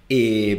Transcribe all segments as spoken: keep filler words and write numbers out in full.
E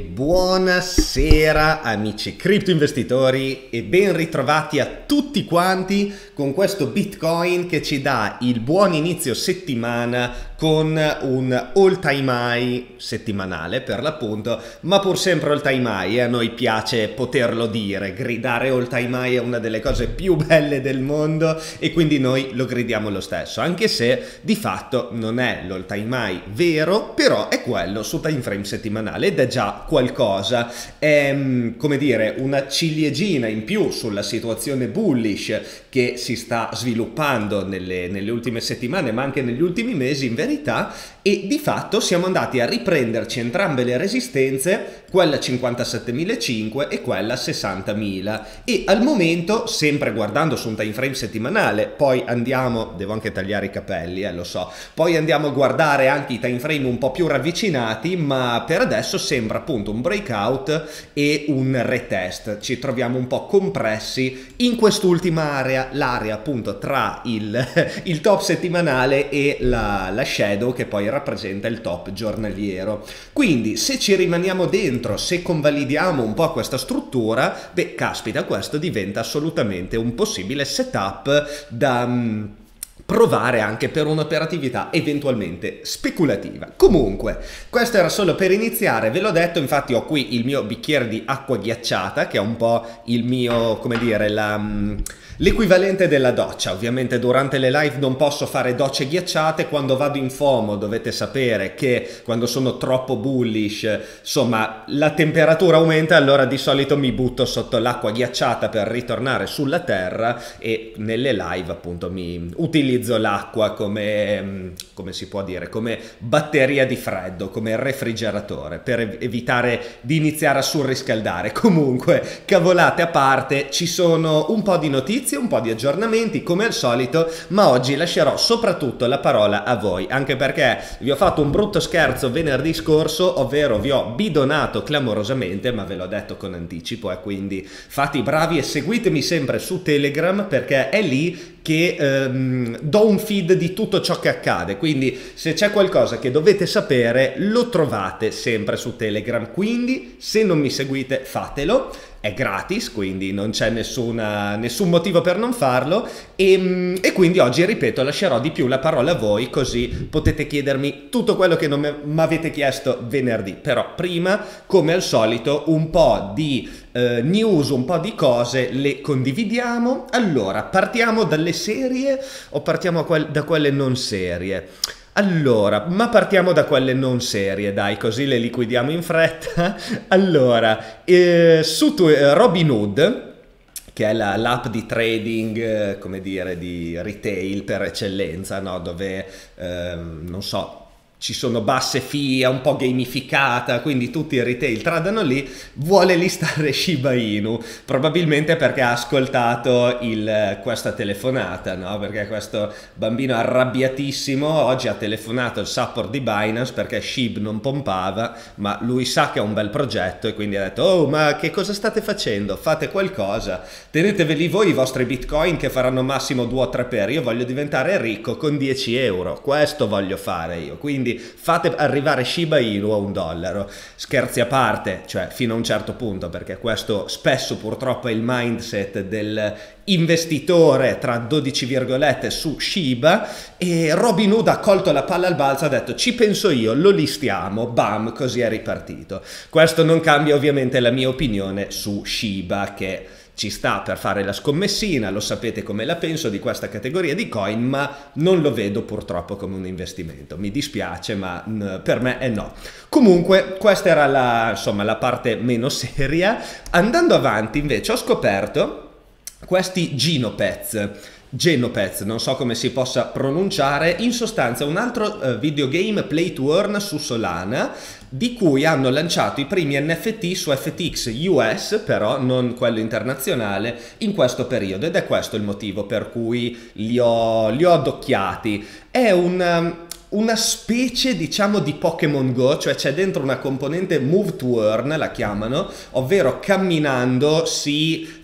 buonasera amici cripto investitori e ben ritrovati a tutti quanti con questo Bitcoin che ci dà il buon inizio settimana con un all time high settimanale per l'appunto, ma pur sempre all time high, e a noi piace poterlo dire, gridare all time high è una delle cose più belle del mondo e quindi noi lo gridiamo lo stesso, anche se di fatto non è l'all time high vero, però è quello su time frame settimanale ed è già qualcosa, è come dire una ciliegina in più sulla situazione bullish che si sta sviluppando nelle, nelle ultime settimane ma anche negli ultimi mesi in verità, e di fatto siamo andati a riprenderci entrambe le resistenze, quella cinquantasettemila e quella sessantamila, e al momento, sempre guardando su un time frame settimanale, poi andiamo, devo anche tagliare i capelli, eh, lo so, poi andiamo a guardare anche i time frame un po' più ravvicinati, ma per adesso sembra appunto un breakout e un retest, ci troviamo un po' compressi in quest'ultima area, l'area appunto tra il, il top settimanale e la, la shadow che poi rappresenta il top giornaliero. Quindi se ci rimaniamo dentro, se convalidiamo un po' questa struttura, beh caspita, questo diventa assolutamente un possibile setup da um, provare anche per un'operatività eventualmente speculativa. Comunque, questo era solo per iniziare, ve l'ho detto, infatti ho qui il mio bicchiere di acqua ghiacciata, che è un po' il mio, come dire, la... Um, l'equivalente della doccia. Ovviamente durante le live non posso fare docce ghiacciate, quando vado in FOMO dovete sapere che quando sono troppo bullish insomma la temperatura aumenta, allora di solito mi butto sotto l'acqua ghiacciata per ritornare sulla terra, e nelle live appunto mi utilizzo l'acqua come, come si può dire, come batteria di freddo, come refrigeratore, per evitare di iniziare a surriscaldare. Comunque, cavolate a parte, ci sono un po' di notizie, un po' di aggiornamenti come al solito, ma oggi lascerò soprattutto la parola a voi, anche perché vi ho fatto un brutto scherzo venerdì scorso, ovvero vi ho bidonato clamorosamente, ma ve l'ho detto con anticipo, e quindi fate i bravi e seguitemi sempre su Telegram, perché è lì che ehm, do un feed di tutto ciò che accade, quindi se c'è qualcosa che dovete sapere lo trovate sempre su Telegram, quindi se non mi seguite fatelo, è gratis, quindi non c'è nessuna, nessun motivo per non farlo, e, e quindi oggi, ripeto, lascerò di più la parola a voi, così potete chiedermi tutto quello che non mi avete chiesto venerdì. Però prima, come al solito, un po' di eh, news, un po' di cose le condividiamo. Allora, partiamo dalle serie o partiamo da quelle non serie? Allora, ma partiamo da quelle non serie, dai, così le liquidiamo in fretta. Allora, eh, su eh, Robinhood, che è l'app di trading, eh, come dire, di retail per eccellenza, no? Dove, eh, non so, ci sono basse fee, un po' gamificata, quindi tutti i retail tradano lì, vuole listare Shiba Inu, probabilmente perché ha ascoltato il, questa telefonata, no? Perché questo bambino arrabbiatissimo oggi ha telefonato il support di Binance perché S H I B non pompava, ma lui sa che è un bel progetto e quindi ha detto: oh, ma che cosa state facendo? Fate qualcosa, teneteveli voi i vostri bitcoin che faranno massimo due o tre per, io voglio diventare ricco con dieci euro, questo voglio fare io, quindi fate arrivare Shiba Inu a un dollaro. Scherzi a parte, cioè fino a un certo punto, perché questo spesso purtroppo è il mindset del investitore tra dodici virgolette su Shiba, e Robinhood ha colto la palla al balzo, ha detto ci penso io, lo listiamo, bam, così è ripartito. Questo non cambia ovviamente la mia opinione su Shiba, che ci sta per fare la scommessina, lo sapete come la penso di questa categoria di coin, ma non lo vedo purtroppo come un investimento. Mi dispiace, ma mh, per me è no. Comunque, questa era la, insomma, la parte meno seria. Andando avanti, invece, ho scoperto questi Genopets. Genopets, non so come si possa pronunciare, in sostanza un altro uh, videogame play to earn su Solana, di cui hanno lanciato i primi N F T su F T X U S, però non quello internazionale, in questo periodo, ed è questo il motivo per cui li ho, li ho addocchiati. È un... Um, una specie, diciamo, di Pokémon Go, cioè c'è dentro una componente move to earn, la chiamano, ovvero camminando si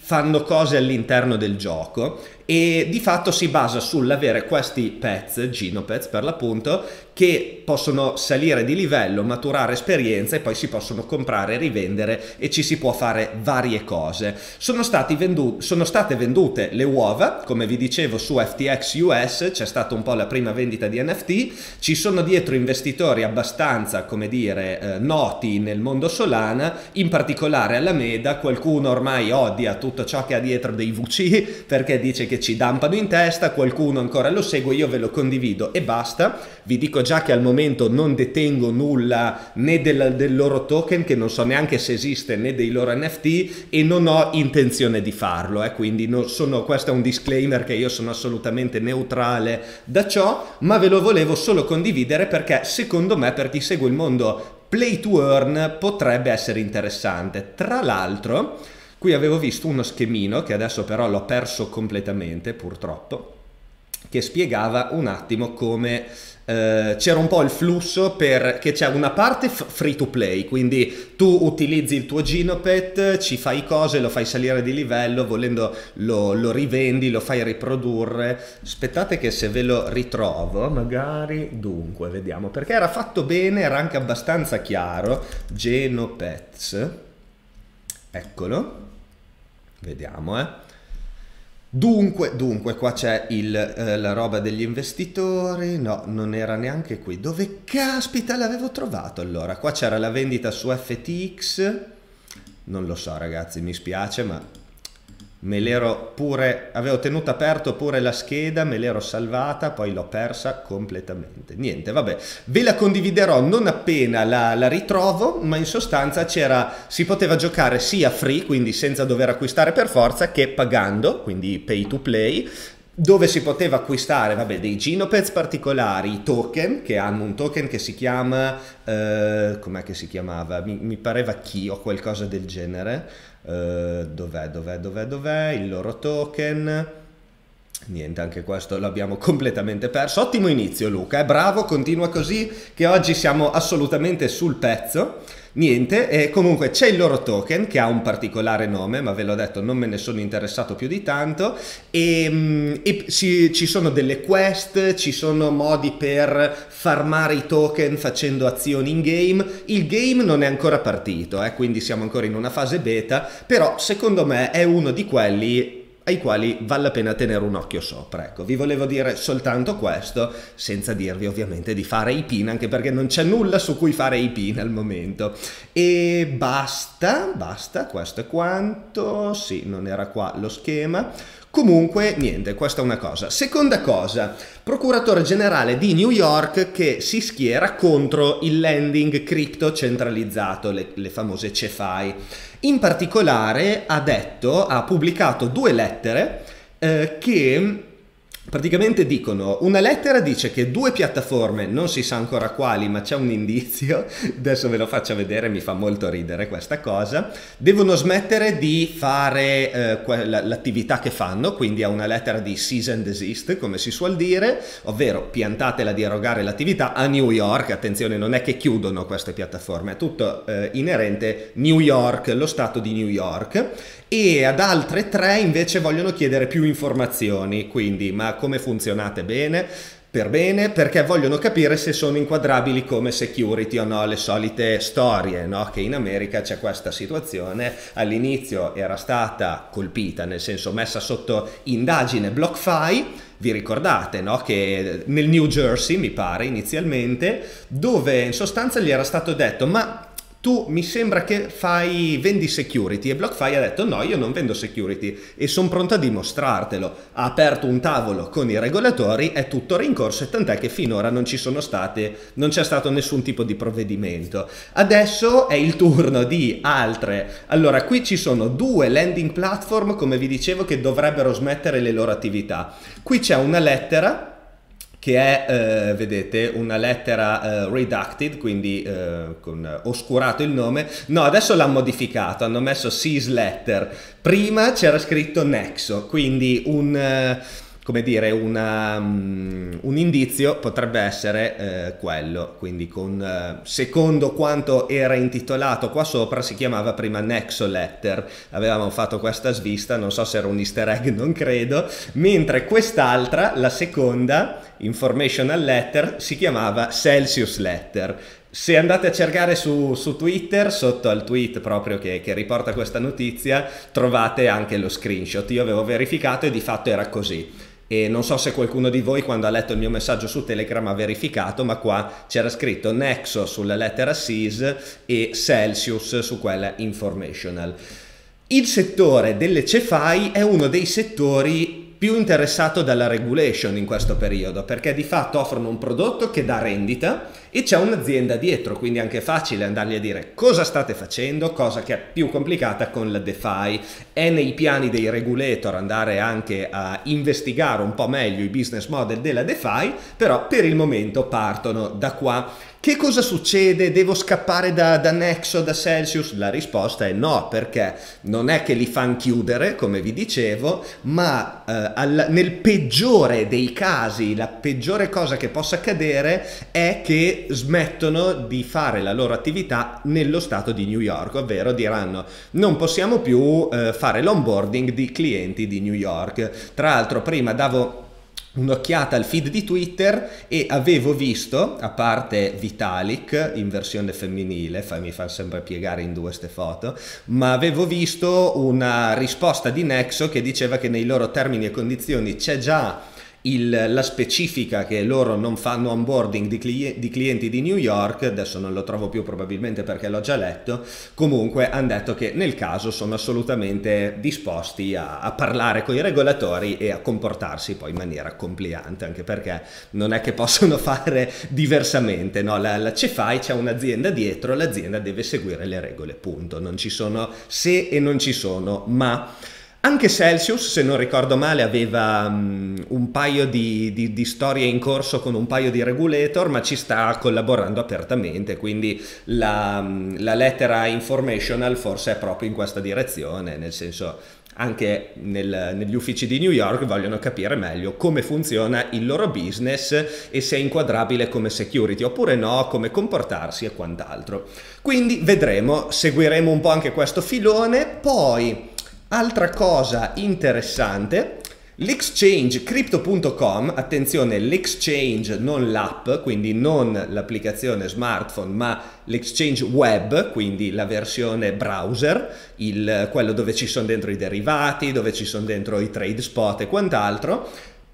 fanno cose all'interno del gioco, e di fatto si basa sull'avere questi pets, Genopets per l'appunto, che possono salire di livello, maturare esperienza e poi si possono comprare e rivendere, e ci si può fare varie cose. Sono, stati vendu- sono state vendute le uova, come vi dicevo, su F T X U S, c'è stata un po' la prima vendita di N F T, ci sono dietro investitori abbastanza, come dire, eh, noti nel mondo Solana, in particolare Alameda. Qualcuno ormai odia tutto ciò che ha dietro dei V C perché dice che ci dampano in testa, qualcuno ancora lo segue, io ve lo condivido e basta. Vi dico già che al momento non detengo nulla né del, del loro token, che non so neanche se esiste, né dei loro N F T, e non ho intenzione di farlo, eh, quindi non sono, questo è un disclaimer che io sono assolutamente neutrale da ciò, ma ve lo volevo solo condividere perché secondo me, per chi segue il mondo play to earn, potrebbe essere interessante. Tra l'altro qui avevo visto uno schemino che adesso però l'ho perso completamente purtroppo, che spiegava un attimo come eh, c'era un po' il flusso, per che c'è una parte free to play, quindi tu utilizzi il tuo Genopet, ci fai cose, lo fai salire di livello, volendo lo, lo rivendi, lo fai riprodurre. Aspettate che se ve lo ritrovo magari, dunque vediamo, perché era fatto bene, era anche abbastanza chiaro. Genopets, eccolo, vediamo, eh. Dunque, dunque, qua c'è il, eh, la roba degli investitori. No, non era neanche qui. Dove caspita l'avevo trovato allora? Qua c'era la vendita su F T X. Non lo so ragazzi, mi spiace, ma me l'ero pure, avevo tenuto aperto pure la scheda, me l'ero salvata, poi l'ho persa completamente. Niente, vabbè, ve la condividerò non appena la, la ritrovo, ma in sostanza c'era, si poteva giocare sia free, quindi senza dover acquistare per forza, che pagando, quindi pay to play, dove si poteva acquistare, vabbè, dei Genopets particolari, i token, che hanno un token che si chiama, eh, com'è che si chiamava? Mi, mi pareva Chi o qualcosa del genere. Uh, dov'è, dov'è, dov'è, dov'è il loro token? Niente, anche questo l'abbiamo completamente perso. Ottimo inizio Luca, eh? Bravo, continua così che oggi siamo assolutamente sul pezzo. Niente, e comunque c'è il loro token che ha un particolare nome, ma ve l'ho detto, non me ne sono interessato più di tanto, e, e ci, ci sono delle quest, ci sono modi per farmare i token facendo azioni in game. Il game non è ancora partito, eh, quindi siamo ancora in una fase beta, però secondo me è uno di quelli ai quali vale la pena tenere un occhio sopra. Ecco, vi volevo dire soltanto questo, senza dirvi ovviamente di fare i pin, anche perché non c'è nulla su cui fare i pin al momento. E basta, basta, questo è quanto. Sì, non era qua lo schema. Comunque, niente, questa è una cosa. Seconda cosa, procuratore generale di New York che si schiera contro il lending cripto centralizzato, le, le famose C F I. In particolare ha detto, ha pubblicato due lettere eh, che praticamente dicono, una lettera dice che due piattaforme, non si sa ancora quali, ma c'è un indizio, adesso ve lo faccio vedere, mi fa molto ridere questa cosa, devono smettere di fare eh, l'attività che fanno, quindi è una lettera di cease and desist, come si suol dire, ovvero piantatela di erogare l'attività a New York. Attenzione, non è che chiudono queste piattaforme, è tutto eh, inerente New York, lo stato di New York. E ad altre tre invece vogliono chiedere più informazioni, quindi ma come funzionate bene? Per bene, perché vogliono capire se sono inquadrabili come security o no, le solite storie, no? Che in America c'è questa situazione, all'inizio era stata colpita, nel senso messa sotto indagine BlockFi, vi ricordate, no? Che nel New Jersey mi pare inizialmente, dove in sostanza gli era stato detto ma tu mi sembra che fai, vendi security, e BlockFi ha detto no, io non vendo security e sono pronto a dimostrartelo. Ha aperto un tavolo con i regolatori, è tutto rincorso, e tant'è che finora non ci sono state, non c'è stato nessun tipo di provvedimento. Adesso è il turno di altre. Allora, qui ci sono due lending platform, come vi dicevo, che dovrebbero smettere le loro attività. Qui c'è una lettera che è, eh, vedete, una lettera eh, redacted, quindi eh, con oscurato il nome. No, adesso l'hanno modificato, hanno messo cease letter. Prima c'era scritto nexo, quindi un, eh, come dire, una, um, un indizio potrebbe essere eh, quello, quindi con, eh, secondo quanto era intitolato qua sopra, si chiamava prima Nexo Letter, avevamo fatto questa svista, non so se era un easter egg, non credo, mentre quest'altra, la seconda, Informational Letter, si chiamava Celsius Letter. Se andate a cercare su, su Twitter, sotto al tweet proprio che, che riporta questa notizia, trovate anche lo screenshot. Io avevo verificato e di fatto era così. E non so se qualcuno di voi, quando ha letto il mio messaggio su Telegram, ha verificato, ma qua c'era scritto Nexo sulla lettera S I S e Celsius su quella Informational. Il settore delle C F I è uno dei settori più interessato dalla regulation in questo periodo, perché di fatto offrono un prodotto che dà rendita e c'è un'azienda dietro, quindi è anche facile andargli a dire cosa state facendo, cosa che è più complicata con la DeFi. È nei piani dei regulator andare anche a investigare un po' meglio i business model della DeFi, però per il momento partono da qua. Che cosa succede? Devo scappare da, da Nexo, da Celsius? La risposta è no, perché non è che li fanno chiudere, come vi dicevo, ma eh, al, nel peggiore dei casi, la peggiore cosa che possa accadere è che smettono di fare la loro attività nello stato di New York, ovvero diranno non possiamo più eh, fare l'onboarding di clienti di New York. Tra l'altro prima davo un'occhiata al feed di Twitter e avevo visto, a parte Vitalik in versione femminile, fa, mi fa sempre piegare in due ste foto, ma avevo visto una risposta di Nexo che diceva che nei loro termini e condizioni c'è già Il, la specifica che loro non fanno onboarding di, cli di clienti di New York. Adesso non lo trovo più, probabilmente perché l'ho già letto. Comunque hanno detto che nel caso sono assolutamente disposti a, a parlare con i regolatori e a comportarsi poi in maniera compliant, anche perché non è che possono fare diversamente, no? La, la C F I c'è un'azienda dietro, l'azienda deve seguire le regole, punto. Non ci sono se e non ci sono ma. Anche Celsius, se non ricordo male, aveva um, un paio di, di, di storie in corso con un paio di regulator, ma ci sta collaborando apertamente, quindi la, um, la lettera informational forse è proprio in questa direzione, nel senso anche nel, negli uffici di New York vogliono capire meglio come funziona il loro business e se è inquadrabile come security oppure no, come comportarsi e quant'altro. Quindi vedremo, seguiremo un po' anche questo filone. Poi altra cosa interessante, l'exchange crypto punto com, attenzione, l'exchange non l'app, quindi non l'applicazione smartphone, ma l'exchange web, quindi la versione browser, il, quello dove ci sono dentro i derivati, dove ci sono dentro i trade spot e quant'altro.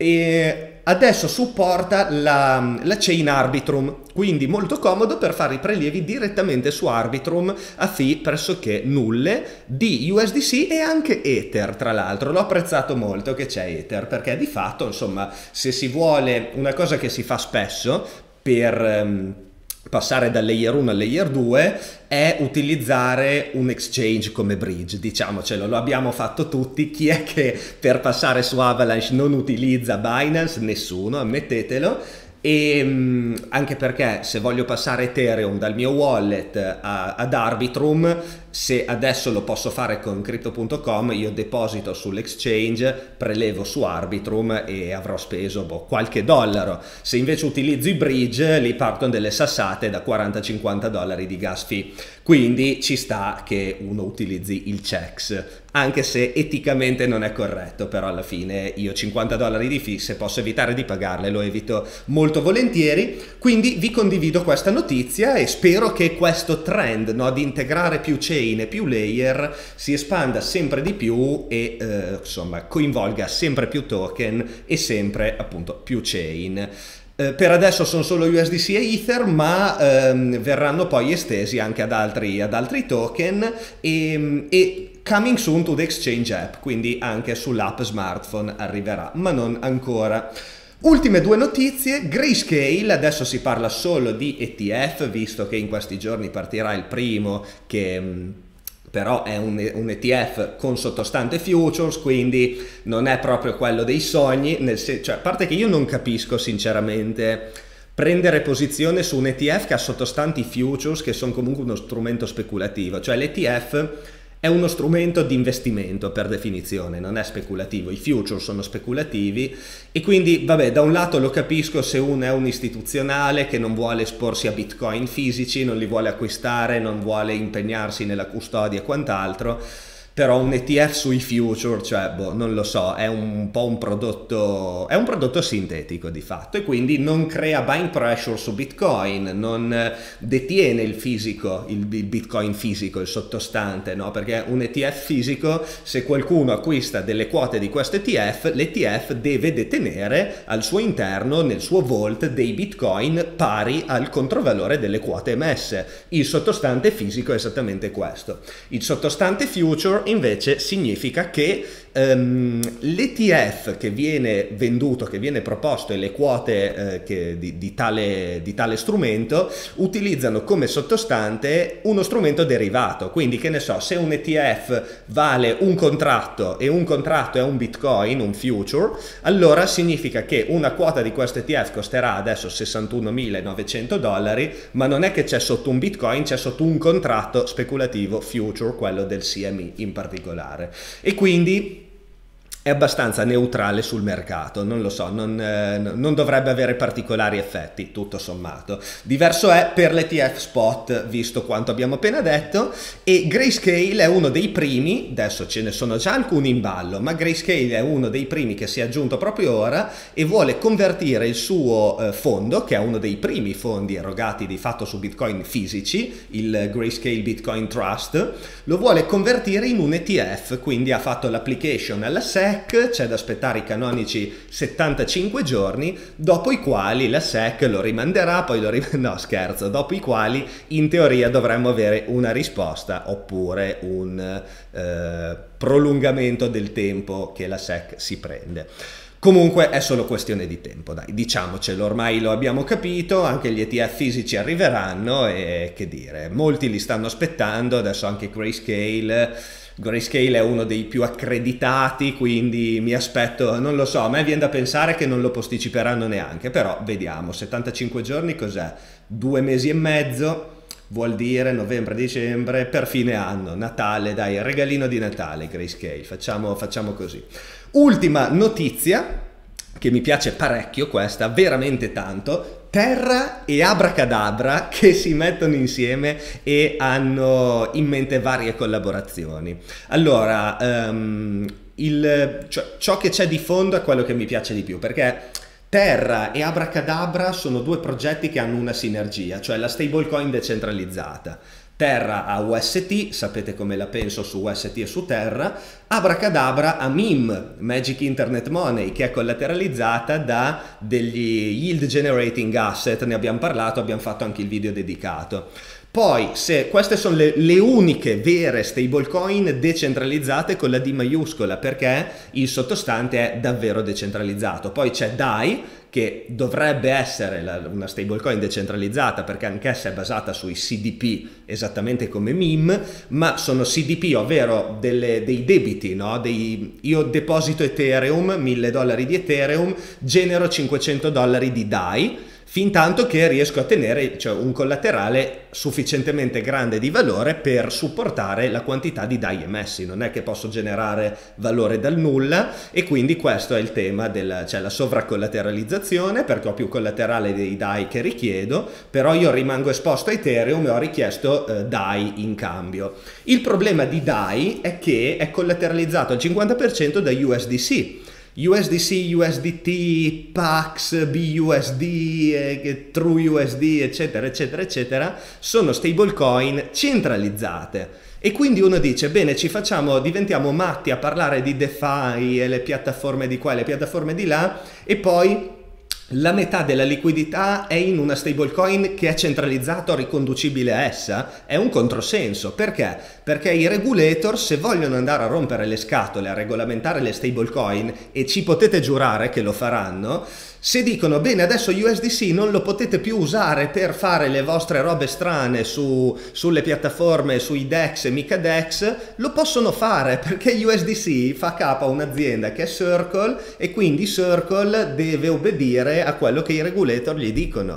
E adesso supporta la, la chain Arbitrum, quindi molto comodo per fare i prelievi direttamente su Arbitrum a fee pressoché nulle di U S D C e anche Ether. Tra l'altro l'ho apprezzato molto che c'è Ether, perché di fatto, insomma, se si vuole una cosa che si fa spesso per um, passare dal layer uno al layer due è utilizzare un exchange come bridge, diciamocelo, lo abbiamo fatto tutti. Chi è che per passare su Avalanche non utilizza Binance? Nessuno, ammettetelo. E mh, anche perché se voglio passare Ethereum dal mio wallet a, ad Arbitrum, se adesso lo posso fare con crypto punto com, io deposito sull'exchange, prelevo su Arbitrum e avrò speso boh, qualche dollaro. Se invece utilizzo i bridge, lì partono delle sassate da quaranta cinquanta dollari di gas fee, quindi ci sta che uno utilizzi il checks, anche se eticamente non è corretto, però alla fine io cinquanta dollari di fee, se posso evitare di pagarle lo evito molto volentieri. Quindi vi condivido questa notizia e spero che questo trend, no, di integrare più chain e più layer si espanda sempre di più e eh, insomma coinvolga sempre più token e sempre appunto più chain. Eh, per adesso sono solo U S D C e Ether, ma ehm, verranno poi estesi anche ad altri, ad altri token e, e coming soon to the exchange app, quindi anche sull'app smartphone arriverà, ma non ancora. Ultime due notizie, Grayscale, adesso si parla solo di E T F, visto che in questi giorni partirà il primo che mh, però è un, un E T F con sottostante futures, quindi non è proprio quello dei sogni, nel sen- cioè, a parte che io non capisco sinceramente prendere posizione su un E T F che ha sottostanti futures che sono comunque uno strumento speculativo, cioè l'E T F È uno strumento di investimento per definizione, non è speculativo, i future sono speculativi e quindi vabbè, da un lato lo capisco se uno è un istituzionale che non vuole esporsi a bitcoin fisici, non li vuole acquistare, non vuole impegnarsi nella custodia e quant'altro, però un E T F sui future, cioè, boh, non lo so, è un po' un prodotto, è un prodotto sintetico di fatto e quindi non crea buying pressure su Bitcoin, non detiene il fisico, il Bitcoin fisico, il sottostante, no? Perché un E T F fisico, se qualcuno acquista delle quote di questo E T F, l'E T F deve detenere al suo interno, nel suo vault, dei Bitcoin pari al controvalore delle quote emesse. Il sottostante fisico è esattamente questo. Il sottostante future invece significa che um, l'E T F che viene venduto, che viene proposto e le quote eh, che di, di, tale, di tale strumento utilizzano come sottostante uno strumento derivato. Quindi, che ne so, se un E T F vale un contratto e un contratto è un Bitcoin, un future, allora significa che una quota di questo E T F costerà adesso sessantunomilanovecento dollari, ma non è che c'è sotto un Bitcoin, c'è sotto un contratto speculativo future, quello del C M E in particolare, e quindi è abbastanza neutrale sul mercato, non lo so, non, eh, non dovrebbe avere particolari effetti, tutto sommato. Diverso è per l'E T F spot, visto quanto abbiamo appena detto, e Grayscale è uno dei primi, adesso ce ne sono già alcuni in ballo, ma Grayscale è uno dei primi che si è aggiunto proprio ora e vuole convertire il suo eh, fondo, che è uno dei primi fondi erogati di fatto su Bitcoin fisici, il Grayscale Bitcoin Trust, lo vuole convertire in un E T F, quindi ha fatto l'application alla S E C, c'è da aspettare i canonici settantacinque giorni, dopo i quali la S E C lo rimanderà, poi lo rim- no scherzo, dopo i quali in teoria dovremmo avere una risposta oppure un eh, prolungamento del tempo che la S E C si prende. Comunque è solo questione di tempo, dai, diciamocelo, ormai lo abbiamo capito, anche gli E T F fisici arriveranno e che dire, molti li stanno aspettando, adesso anche Grayscale. Grayscale è uno dei più accreditati, quindi mi aspetto, non lo so, a me viene da pensare che non lo posticiperanno neanche, però vediamo, settantacinque giorni cos'è? Due mesi e mezzo, vuol dire novembre-dicembre, per fine anno, Natale, dai, regalino di Natale Grayscale, facciamo, facciamo così. Ultima notizia, che mi piace parecchio questa, veramente tanto, Terra e Abracadabra che si mettono insieme e hanno in mente varie collaborazioni. Allora, um, il, cioè, ciò che c'è di fondo è quello che mi piace di più, perché Terra e Abracadabra sono due progetti che hanno una sinergia, cioè la stablecoin decentralizzata. Terra a U S T, sapete come la penso su U S T e su Terra, Abracadabra a M I M, Magic Internet Money, che è collateralizzata da degli yield generating asset, ne abbiamo parlato, abbiamo fatto anche il video dedicato. Poi, se queste sono le, le uniche vere stablecoin decentralizzate con la D maiuscola, perché il sottostante è davvero decentralizzato. Poi c'è D A I, che dovrebbe essere la, una stablecoin decentralizzata perché anch'essa è basata sui C D P, esattamente come M I M, ma sono C D P, ovvero delle, dei debiti, no? Dei, io deposito Ethereum, mille dollari di Ethereum, genero cinquecento dollari di D A I, fin tanto che riesco a tenere, cioè, un collaterale sufficientemente grande di valore per supportare la quantità di D A I emessi. Non è che posso generare valore dal nulla, e quindi questo è il tema della, cioè la sovracollateralizzazione, perché ho più collaterale dei D A I che richiedo, però io rimango esposto a Ethereum e ho richiesto eh, D A I in cambio. Il problema di D A I è che è collateralizzato al cinquanta per cento da U S D C. U S D C, U S D T, P A X, B U S D, eh, True U S D, eccetera, eccetera, eccetera, sono stablecoin centralizzate. E quindi uno dice, bene, ci facciamo, diventiamo matti a parlare di DeFi e le piattaforme di qua e le piattaforme di là, e poi la metà della liquidità è in una stablecoin che è centralizzata o riconducibile a essa. È un controsenso. Perché? Perché i regulator, se vogliono andare a rompere le scatole, a regolamentare le stablecoin, e ci potete giurare che lo faranno, se dicono, bene, adesso U S D C non lo potete più usare per fare le vostre robe strane su, sulle piattaforme, sui DEX e mica DEX, lo possono fare, perché U S D C fa capo a un'azienda che è Circle, e quindi Circle deve obbedire a quello che i regulator gli dicono.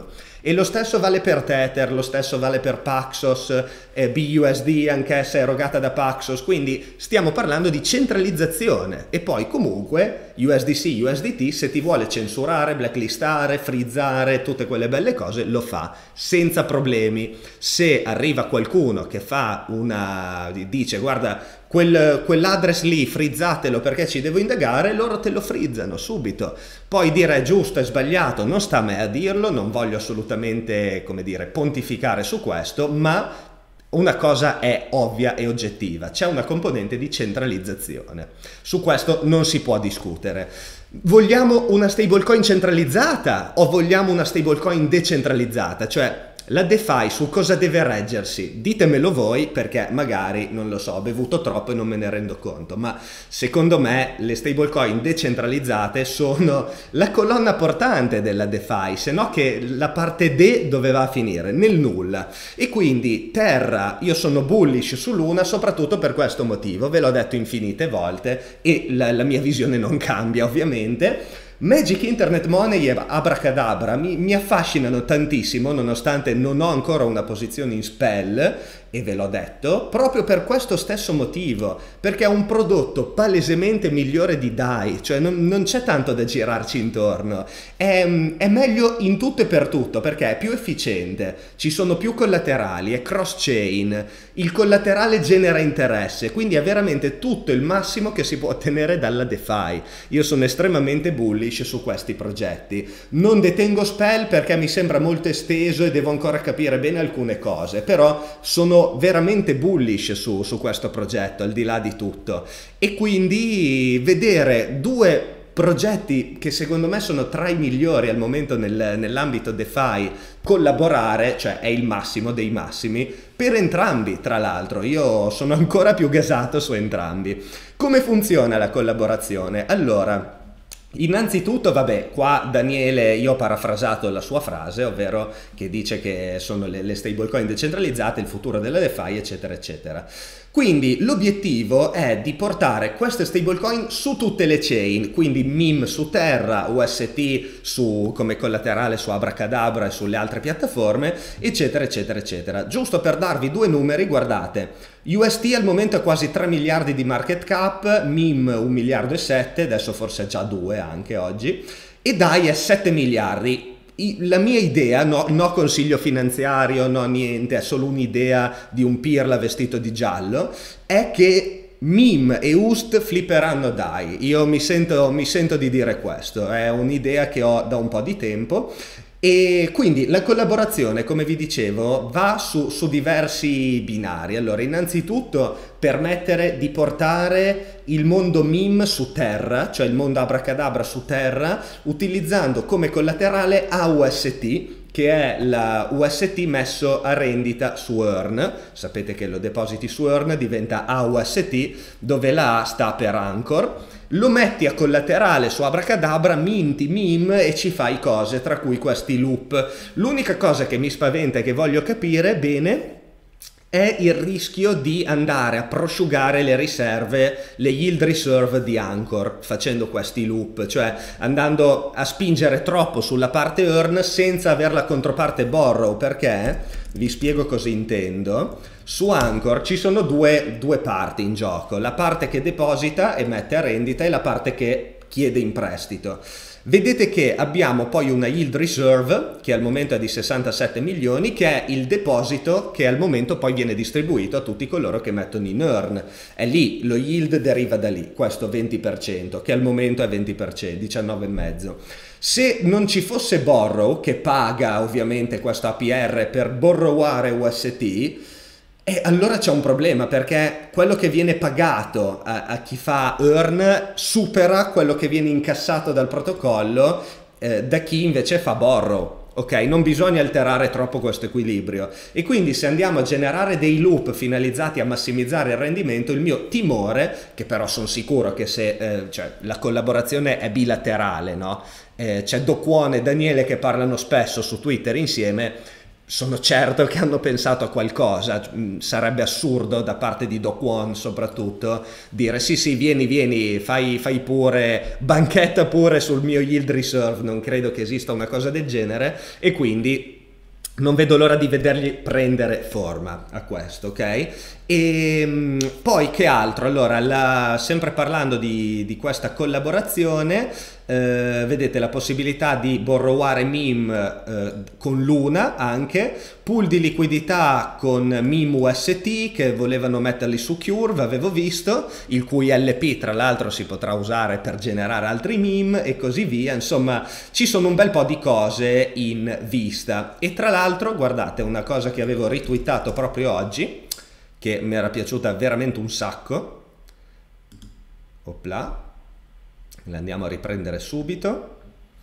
E lo stesso vale per Tether, lo stesso vale per Paxos, eh, B U S D anch'essa erogata da Paxos, quindi stiamo parlando di centralizzazione. E poi comunque U S D C, U S D T, se ti vuole censurare, blacklistare, frizzare, tutte quelle belle cose, lo fa senza problemi. Se arriva qualcuno che fa una, dice guarda Quel, quell'address lì frizzatelo perché ci devo indagare, loro te lo frizzano subito. Poi dire è giusto, è sbagliato, non sta a me a dirlo, non voglio assolutamente, come dire, pontificare su questo, ma una cosa è ovvia e oggettiva, c'è una componente di centralizzazione. Su questo non si può discutere. Vogliamo una stablecoin centralizzata o vogliamo una stablecoin decentralizzata? Cioè, la DeFi su cosa deve reggersi? Ditemelo voi, perché magari, non lo so, ho bevuto troppo e non me ne rendo conto, ma secondo me le stablecoin decentralizzate sono la colonna portante della DeFi, se no che la parte D doveva finire nel nulla. E quindi Terra, io sono bullish su Luna soprattutto per questo motivo, ve l'ho detto infinite volte e la, la mia visione non cambia ovviamente. Magic Internet Money e Abracadabra mi, mi affascinano tantissimo, nonostante non ho ancora una posizione in spell, e ve l'ho detto, proprio per questo stesso motivo, perché è un prodotto palesemente migliore di D A I, cioè non, non c'è tanto da girarci intorno, è, è meglio in tutto e per tutto, perché è più efficiente, ci sono più collaterali, è cross-chain, il collaterale genera interesse, quindi è veramente tutto il massimo che si può ottenere dalla DeFi. Io sono estremamente bullish su questi progetti, non detengo spell perché mi sembra molto esteso e devo ancora capire bene alcune cose, però sono veramente bullish su, su questo progetto, al di là di tutto, e quindi vedere due progetti che secondo me sono tra i migliori al momento nel, nell'ambito DeFi collaborare, cioè è il massimo dei massimi per entrambi. Tra l'altro io sono ancora più gasato su entrambi. Come funziona la collaborazione? Allora, innanzitutto, vabbè, qua Daniele, io ho parafrasato la sua frase, ovvero che dice che sono le, le stablecoin decentralizzate, il futuro della DeFi, eccetera, eccetera. Quindi l'obiettivo è di portare queste stablecoin su tutte le chain, quindi M I M su Terra, U S T su, come collaterale su Abracadabra e sulle altre piattaforme, eccetera, eccetera, eccetera. Giusto per darvi due numeri, guardate, U S T al momento è quasi tre miliardi di market cap, M I M un miliardo e sette, adesso forse è già due anche oggi, e D A I è sette miliardi. La mia idea, no, no consiglio finanziario, no niente, è solo un'idea di un pirla vestito di giallo, è che M I M e U S T flipperanno D A I. Io mi sento, mi sento di dire questo, è un'idea che ho da un po' di tempo. E quindi la collaborazione, come vi dicevo, va su, su diversi binari. Allora, innanzitutto permettere di portare il mondo M I M su Terra, cioè il mondo Abracadabra su Terra, utilizzando come collaterale A U S T, che è la U S T messo a rendita su Earn. Sapete che lo depositi su Earn, diventa A U S T, dove la A sta per Anchor. Lo metti a collaterale su Abracadabra, minti M I M e ci fai cose, tra cui questi loop. L'unica cosa che mi spaventa e che voglio capire bene è il rischio di andare a prosciugare le riserve, le yield reserve di Anchor facendo questi loop, cioè andando a spingere troppo sulla parte earn senza avere la controparte borrow, perché vi spiego cosa intendo. Su Anchor ci sono due, due parti in gioco, la parte che deposita e mette a rendita e la parte che chiede in prestito. Vedete che abbiamo poi una yield reserve che al momento è di sessantasette milioni, che è il deposito che al momento poi viene distribuito a tutti coloro che mettono in earn. È lì, lo yield deriva da lì, questo venti per cento, che al momento è venti per cento, diciannove virgola cinque. Se non ci fosse borrow, che paga ovviamente questo A P R per borroware U S T, e allora c'è un problema, perché quello che viene pagato a, a chi fa earn supera quello che viene incassato dal protocollo eh, da chi invece fa borrow. Ok, non bisogna alterare troppo questo equilibrio, e quindi se andiamo a generare dei loop finalizzati a massimizzare il rendimento, il mio timore, che però sono sicuro che se eh, cioè, la collaborazione è bilaterale, no? Eh, c'è Do Kwon e Daniele che parlano spesso su Twitter insieme, sono certo che hanno pensato a qualcosa. Sarebbe assurdo da parte di Do Kwon soprattutto dire sì sì vieni vieni fai, fai pure, banchetta pure sul mio yield reserve, non credo che esista una cosa del genere, e quindi non vedo l'ora di vedergli prendere forma a questo, ok? E poi che altro? Allora, la, sempre parlando di, di questa collaborazione, eh, vedete la possibilità di borroware meme eh, con Luna anche, pool di liquidità con meme U S T che volevano metterli su Curve, avevo visto, il cui L P tra l'altro si potrà usare per generare altri meme e così via. Insomma, ci sono un bel po' di cose in vista. E tra l'altro, guardate, una cosa che avevo retweetato proprio oggi, che mi era piaciuta veramente un sacco, opla, la andiamo a riprendere subito,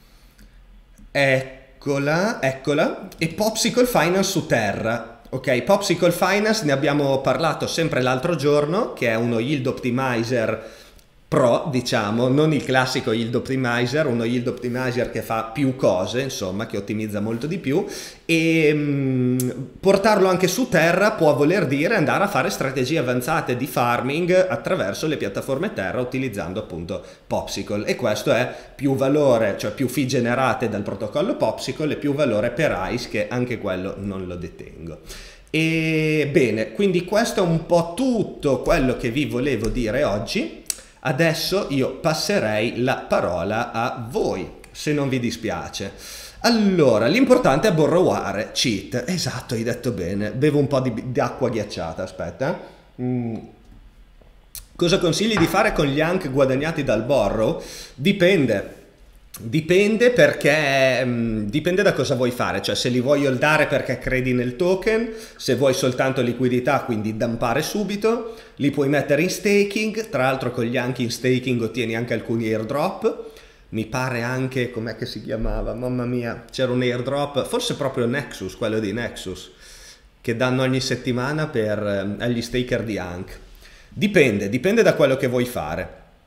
eccola, eccola, e Popsicle Finance su Terra. Ok, Popsicle Finance ne abbiamo parlato sempre l'altro giorno, che è uno yield optimizer pro, diciamo, non il classico yield optimizer, uno yield optimizer che fa più cose, insomma, che ottimizza molto di più, e mh, portarlo anche su Terra può voler dire andare a fare strategie avanzate di farming attraverso le piattaforme Terra utilizzando appunto Popsicle, e questo è più valore, cioè più fee generate dal protocollo Popsicle e più valore per ICE, che anche quello non lo detengo. E bene, quindi questo è un po' tutto quello che vi volevo dire oggi. Adesso io passerei la parola a voi, se non vi dispiace. Allora, l'importante è borroware cheat. Esatto, hai detto bene. Bevo un po' di, di acqua ghiacciata, aspetta. Mm. Cosa consigli di fare con gli anche guadagnati dal borrow? Dipende. Dipende perché mh, dipende da cosa vuoi fare, cioè se li vuoi holdare perché credi nel token, se vuoi soltanto liquidità, quindi dumpare subito, li puoi mettere in staking. Tra l'altro con gli anche in staking ottieni anche alcuni airdrop, mi pare anche, com'è che si chiamava, mamma mia, c'era un airdrop, forse proprio Nexus, quello di Nexus, che danno ogni settimana per, eh, agli staker di Ank. Dipende, dipende da quello che vuoi fare.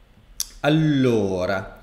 Allora...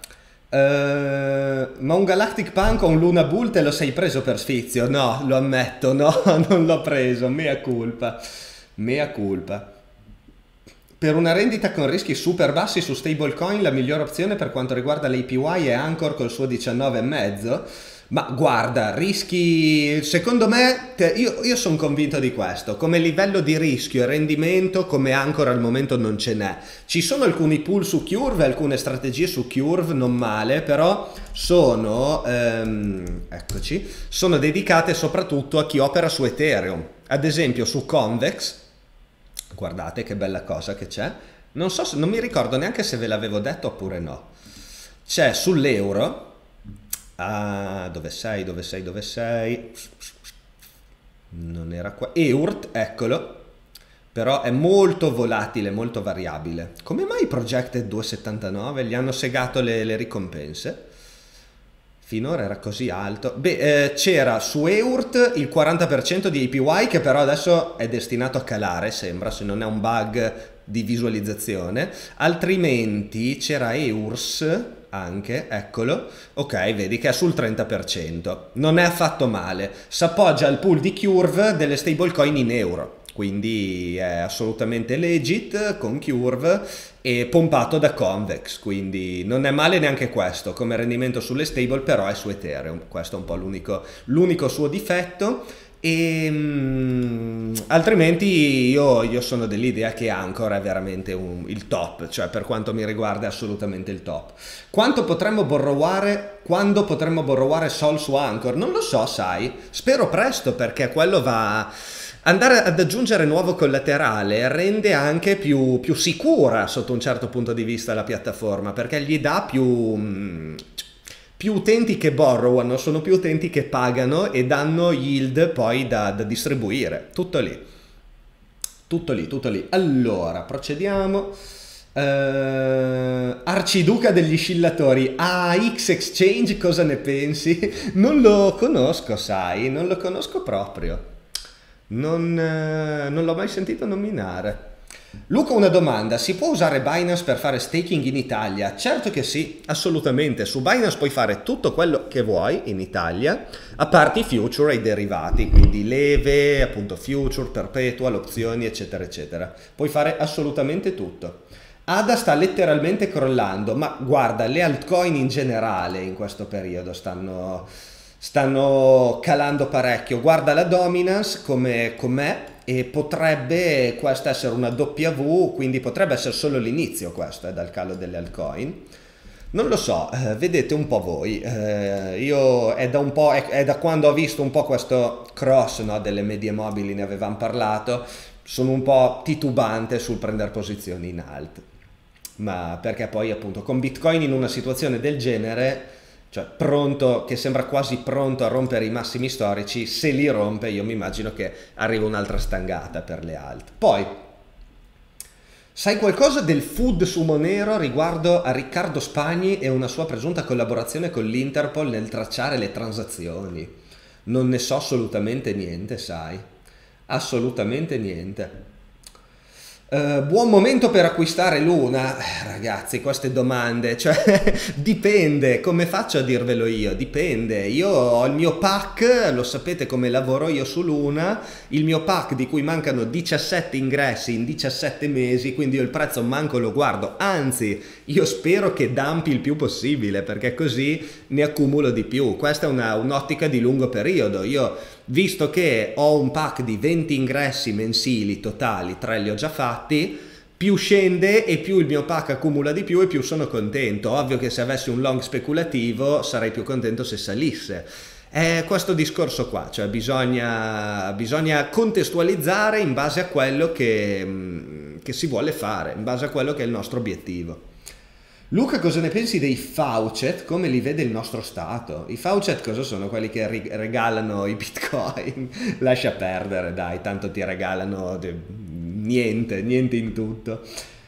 Uh, ma un Galactic Punk o un Luna Bull te lo sei preso per sfizio? No, lo ammetto, no, non l'ho preso, mea culpa, mea culpa. Per una rendita con rischi super bassi su stablecoin la migliore opzione per quanto riguarda l'A P Y è Anchor col suo diciannove e mezzo. Ma guarda, rischi, secondo me, te, io, io sono convinto di questo, come livello di rischio e rendimento come Anchor al momento non ce n'è. Ci sono alcuni pool su Curve, alcune strategie su Curve, non male, però sono, ehm, eccoci, sono dedicate soprattutto a chi opera su Ethereum. Ad esempio su Convex, guardate che bella cosa che c'è, non so, se, non mi ricordo neanche se ve l'avevo detto oppure no, c'è sull'euro. Ah, dove sei, dove sei, dove sei? Non era qua. Eurt, eccolo. Però è molto volatile, molto variabile. Come mai i Projected due virgola settantanove? Gli hanno segato le, le ricompense? Finora era così alto. Beh, eh, c'era su Eurt il quaranta per cento di A P Y che però adesso è destinato a calare, sembra, se non è un bug di visualizzazione. Altrimenti c'era Eurs anche, eccolo, ok, vedi che è sul trenta per cento, non è affatto male, si appoggia al pool di Curve delle stablecoin in euro, quindi è assolutamente legit con Curve e pompato da Convex, quindi non è male neanche questo come rendimento sulle stable, però è su Ethereum, questo è un po' l'unico l'unico suo difetto. E mh, altrimenti io, io sono dell'idea che Anchor è veramente un, il top, cioè per quanto mi riguarda è assolutamente il top. Quanto potremmo borroware, quando potremmo borroware Sol su Anchor? Non lo so, sai, spero presto, perché quello va... Andare ad aggiungere nuovo collaterale rende anche più, più sicura sotto un certo punto di vista la piattaforma, perché gli dà più... Mh, più utenti che borrowano, sono più utenti che pagano e danno yield poi da, da distribuire. Tutto lì. Tutto lì, tutto lì. Allora, procediamo. Uh, Arciduca degli scillatori. A X Exchange, cosa ne pensi? Non lo conosco, sai, non lo conosco proprio. Non, uh, non l'ho mai sentito nominare. Luca, una domanda, si può usare Binance per fare staking in Italia? Certo che sì, assolutamente, su Binance puoi fare tutto quello che vuoi in Italia, a parte i future e i derivati, quindi leve, appunto future, perpetual, opzioni, eccetera, eccetera. Puoi fare assolutamente tutto. A D A sta letteralmente crollando, ma guarda, le altcoin in generale in questo periodo stanno... stanno calando parecchio. Guarda la dominance come com'è e potrebbe questa essere una W, quindi potrebbe essere solo l'inizio questo, eh, dal calo delle altcoin. Non lo so, eh, vedete un po' voi. Eh, io è da un po', è, è da quando ho visto un po' questo cross, no, delle medie mobili, ne avevamo parlato, sono un po' titubante sul prendere posizioni in alt. Ma perché poi appunto con Bitcoin in una situazione del genere, cioè pronto, che sembra quasi pronto a rompere i massimi storici, se li rompe io mi immagino che arriva un'altra stangata per le alt. Poi, sai qualcosa del food su Monero riguardo a Riccardo Spagni e una sua presunta collaborazione con l'Interpol nel tracciare le transazioni? Non ne so assolutamente niente, sai? Assolutamente niente. Uh, buon momento per acquistare Luna. Eh, ragazzi, queste domande, cioè dipende, come faccio a dirvelo io? Dipende. Io ho il mio pack, lo sapete come lavoro io su Luna, il mio pack di cui mancano diciassette ingressi in diciassette mesi, quindi io il prezzo manco lo guardo, anzi io spero che dampi il più possibile perché così ne accumulo di più. Questa è una, un'ottica di lungo periodo. Io, visto che ho un pack di venti ingressi mensili totali, tre li ho già fatti, più scende e più il mio pack accumula di più e più sono contento. Ovvio che se avessi un long speculativo sarei più contento se salisse. È questo discorso qua, cioè bisogna, bisogna contestualizzare in base a quello che, che si vuole fare, in base a quello che è il nostro obiettivo. Luca, cosa ne pensi dei Faucet? Come li vede il nostro Stato? I Faucet cosa sono? Quelli che regalano i bitcoin? Lascia perdere, dai, tanto ti regalano niente, niente in tutto.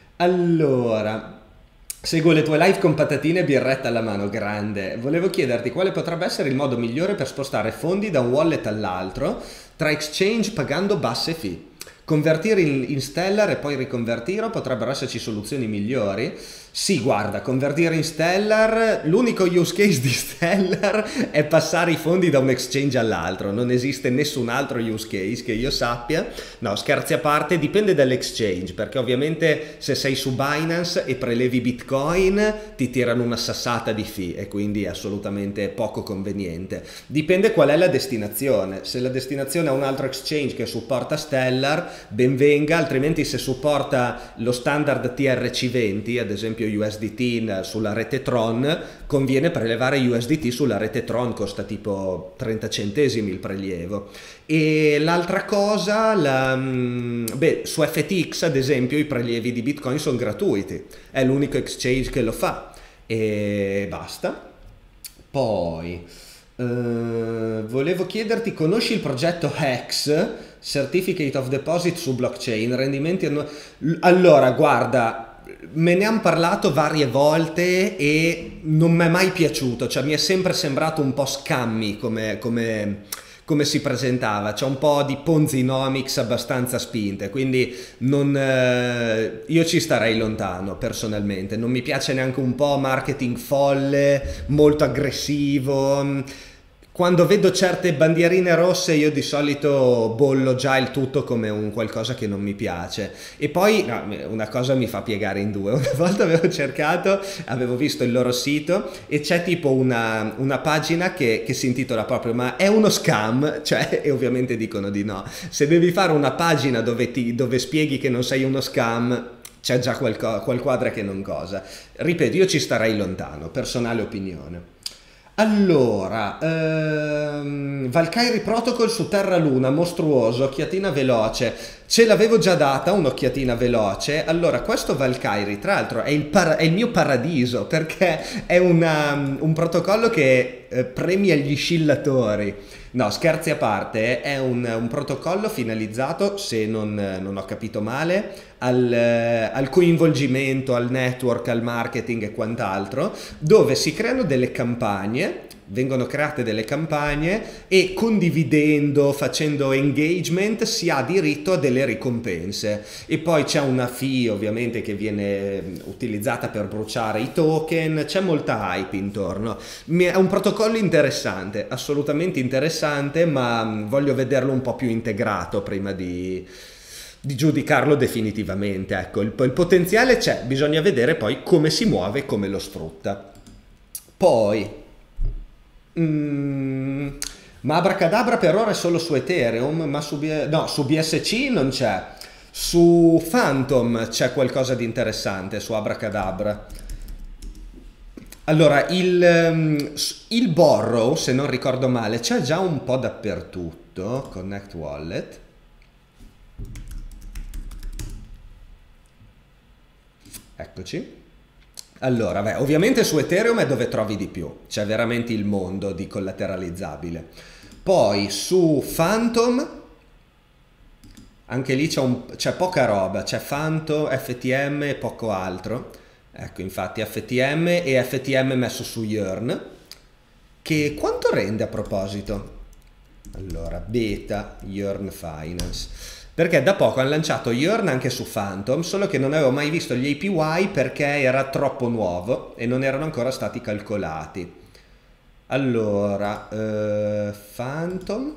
Allora, seguo le tue live con patatine e birretta alla mano, grande. Volevo chiederti quale potrebbe essere il modo migliore per spostare fondi da un wallet all'altro tra exchange pagando basse fee. Convertire in, in Stellar e poi riconvertire o potrebbero esserci soluzioni migliori? Sì, guarda, convertire in Stellar, l'unico use case di Stellar è passare i fondi da un exchange all'altro, non esiste nessun altro use case che io sappia. No, scherzi a parte, dipende dall'exchange, perché ovviamente se sei su Binance e prelevi Bitcoin ti tirano una sassata di fee e quindi è assolutamente poco conveniente. Dipende qual è la destinazione, se la destinazione è un altro exchange che supporta Stellar, ben venga, altrimenti se supporta lo standard T R C venti, ad esempio U S D T sulla rete Tron, conviene prelevare U S D T sulla rete Tron, costa tipo trenta centesimi il prelievo. E l'altra cosa, la, beh, su F T X ad esempio i prelievi di Bitcoin sono gratuiti, è l'unico exchange che lo fa e basta. Poi Uh, volevo chiederti, conosci il progetto Hex, Certificate of Deposit su blockchain, rendimenti annu- allora guarda, me ne hanno parlato varie volte e non mi è mai piaciuto, cioè mi è sempre sembrato un po' scammy come, come, come si presentava, c'è un po' di Ponzinomics abbastanza spinte, quindi non, eh, io ci starei lontano personalmente, non mi piace neanche un po' marketing folle, molto aggressivo. Quando vedo certe bandierine rosse io di solito bollo già il tutto come un qualcosa che non mi piace. E poi no, una cosa mi fa piegare in due. Una volta avevo cercato, avevo visto il loro sito e c'è tipo una, una pagina che, che si intitola proprio "ma è uno scam?" Cioè, e ovviamente dicono di no. Se devi fare una pagina dove, ti, dove spieghi che non sei uno scam, c'è già qual, qual quadra che non cosa. Ripeto, io ci starei lontano, personale opinione. Allora, ehm, Valkyrie Protocol su Terra Luna, mostruoso, occhiatina veloce, ce l'avevo già data un'occhiatina veloce. Allora, questo Valkyrie tra l'altro è il, è il mio paradiso perché è una, un protocollo che eh, premia gli scillatori. No, scherzi a parte, è un, un protocollo finalizzato, se non, non ho capito male, al, al coinvolgimento, al network, al marketing e quant'altro, dove si creano delle campagne, vengono create delle campagne e condividendo, facendo engagement si ha diritto a delle ricompense e poi c'è una fee ovviamente che viene utilizzata per bruciare i token, c'è molta hype intorno. È un protocollo interessante, assolutamente interessante, ma voglio vederlo un po' più integrato prima di, di giudicarlo definitivamente. Ecco, il, il potenziale c'è, bisogna vedere poi come si muove e come lo sfrutta. Poi Mm, ma Abracadabra per ora è solo su Ethereum, ma su, B- no, su B S C non c'è. Su Phantom c'è qualcosa di interessante, su Abracadabra. Allora, il, ehm, s- il Borrow, se non ricordo male, c'è già un po' dappertutto. Connect Wallet. Eccoci. Allora, beh, ovviamente su Ethereum è dove trovi di più, c'è veramente il mondo di collateralizzabile. Poi su Phantom, anche lì c'è un- c'è poca roba, c'è Phantom, F T M e poco altro. Ecco, infatti F T M e F T M messo su Yearn, che quanto rende a proposito? Allora, beta Yearn Finance. Perché da poco hanno lanciato Yearn anche su Phantom, solo che non avevo mai visto gli A P Y perché era troppo nuovo e non erano ancora stati calcolati. Allora, eh, Phantom.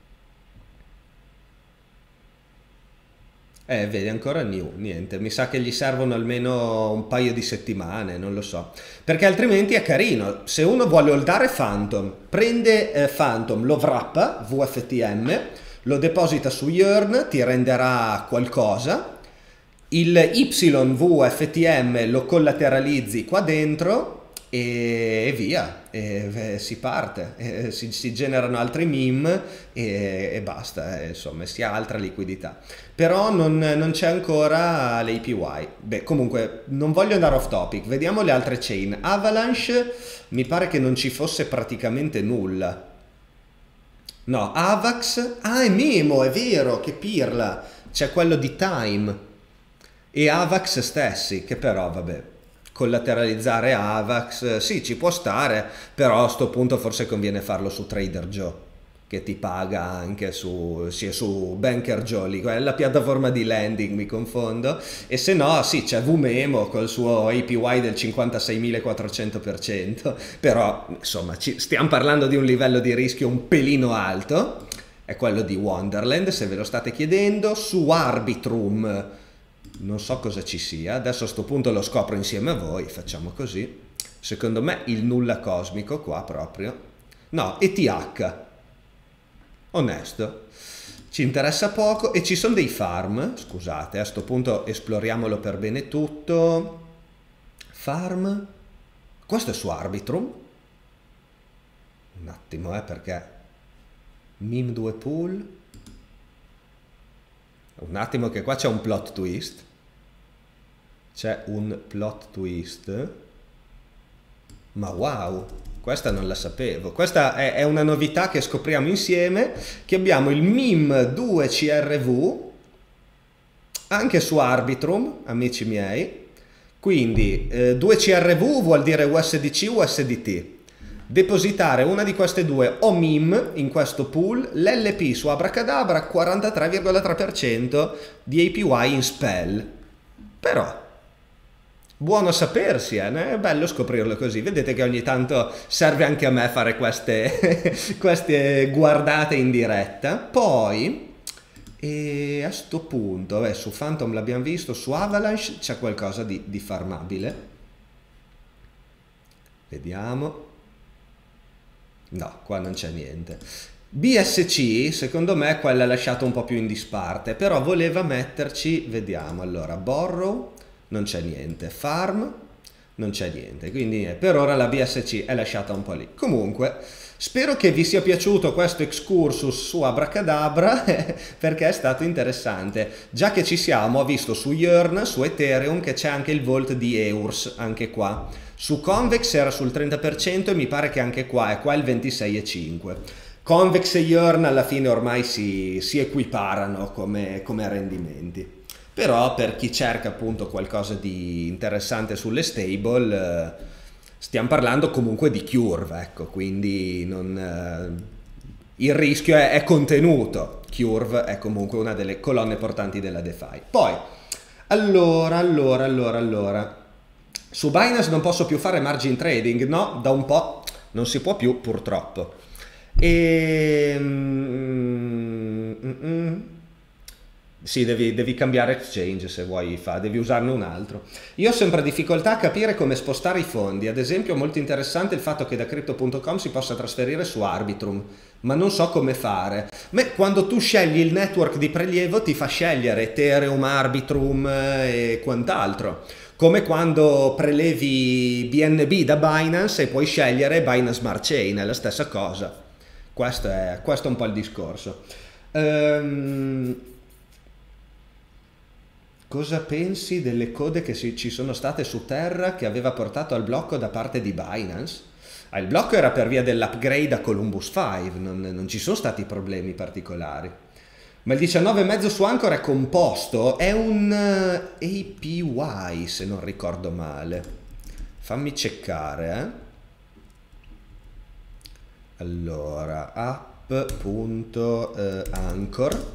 Eh, vedi, ancora new, niente. Mi sa che gli servono almeno un paio di settimane, non lo so. Perché altrimenti è carino. Se uno vuole holdare Phantom, prende eh, Phantom, lo wrappa, V F T M, lo deposita su Yearn, ti renderà qualcosa. Il Y V F T M lo collateralizzi qua dentro e, e via, e, e si parte, e si, si generano altri meme e, e basta, e, insomma si ha altra liquidità. Però non, non c'è ancora l'A P Y. Beh, comunque non voglio andare off topic, vediamo le altre chain. Avalanche mi pare che non ci fosse praticamente nulla. No, Avax, ah è Memo, è vero, che pirla, c'è quello di Time e Avax stessi, che però vabbè, collateralizzare Avax, sì ci può stare, però a sto punto forse conviene farlo su Trader Joe, che ti paga anche su, sì, su Banker Joe, lì, è la piattaforma di lending, mi confondo, e se no sì c'è Vmemo col suo A P Y del cinquantaseimilaquattrocento per cento, però insomma ci, stiamo parlando di un livello di rischio un pelino alto, è quello di Wonderland se ve lo state chiedendo. Su Arbitrum non so cosa ci sia, adesso a sto punto lo scopro insieme a voi, facciamo così. Secondo me il nulla cosmico qua proprio. No, E T H. Onesto. Ci interessa poco e ci sono dei farm, scusate, a sto punto esploriamolo per bene tutto. Farm. Questo è su Arbitrum. Un attimo, eh, perché Mim due pool. Un attimo che qua c'è un plot twist. C'è un plot twist. Ma wow, questa non la sapevo. Questa è, è una novità che scopriamo insieme, che abbiamo il Mim due C R V anche su Arbitrum, amici miei. Quindi eh, due C R V vuol dire U S D C, U S D T. Depositare una di queste due o Mim in questo pool, l'L P su Abracadabra quarantatré virgola tre per cento di A P Y in spell. Però buono a sapersi, eh? È bello scoprirlo così. Vedete che ogni tanto serve anche a me fare queste, queste guardate in diretta. Poi, e a sto punto, beh, su Phantom l'abbiamo visto, su Avalanche c'è qualcosa di, di farmabile. Vediamo. No, qua non c'è niente. B S C, secondo me, quella lasciata un po' più in disparte, però voleva metterci, vediamo, allora, Borrow, non c'è niente, Farm, non c'è niente, quindi eh, per ora la B S C è lasciata un po' lì. Comunque, spero che vi sia piaciuto questo excursus su Abracadabra, perché è stato interessante. Già che ci siamo, ho visto su Yearn, su Ethereum, che c'è anche il Vault di E U R S, anche qua. Su Convex era sul trenta per cento e mi pare che anche qua è qua il ventisei virgola cinque per cento. Convex e Yearn alla fine ormai si, si equiparano come, come rendimenti. Però per chi cerca appunto qualcosa di interessante sulle stable, eh, stiamo parlando comunque di Curve, ecco, quindi non, eh, il rischio è, è contenuto. Curve è comunque una delle colonne portanti della DeFi. Poi, allora, allora, allora, allora... Su Binance non posso più fare margin trading, no? Da un po' non si può più, purtroppo. E... Mm, mm, mm. Sì, devi, devi cambiare exchange se vuoi fare, devi usarne un altro. Io ho sempre difficoltà a capire come spostare i fondi. Ad esempio, è molto interessante il fatto che da crypto punto com si possa trasferire su Arbitrum, ma non so come fare. Ma quando tu scegli il network di prelievo ti fa scegliere Ethereum, Arbitrum eh, e quant'altro. Come quando prelevi B N B da Binance e puoi scegliere Binance Smart Chain, è la stessa cosa. Questo è, questo è un po' il discorso. Ehm... Cosa pensi delle code che si- ci sono state su Terra che aveva portato al blocco da parte di Binance? Ah, il blocco era per via dell'upgrade a Columbus cinque, non, non ci sono stati problemi particolari. Ma il diciannove virgola cinque su Anchor è composto, è un eh, A P Y se non ricordo male. Fammi ceccare, eh. Allora, app.anchor.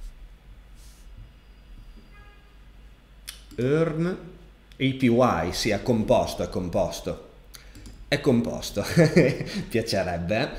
Earn A P Y, sì, è composto, è composto. È composto, piacerebbe.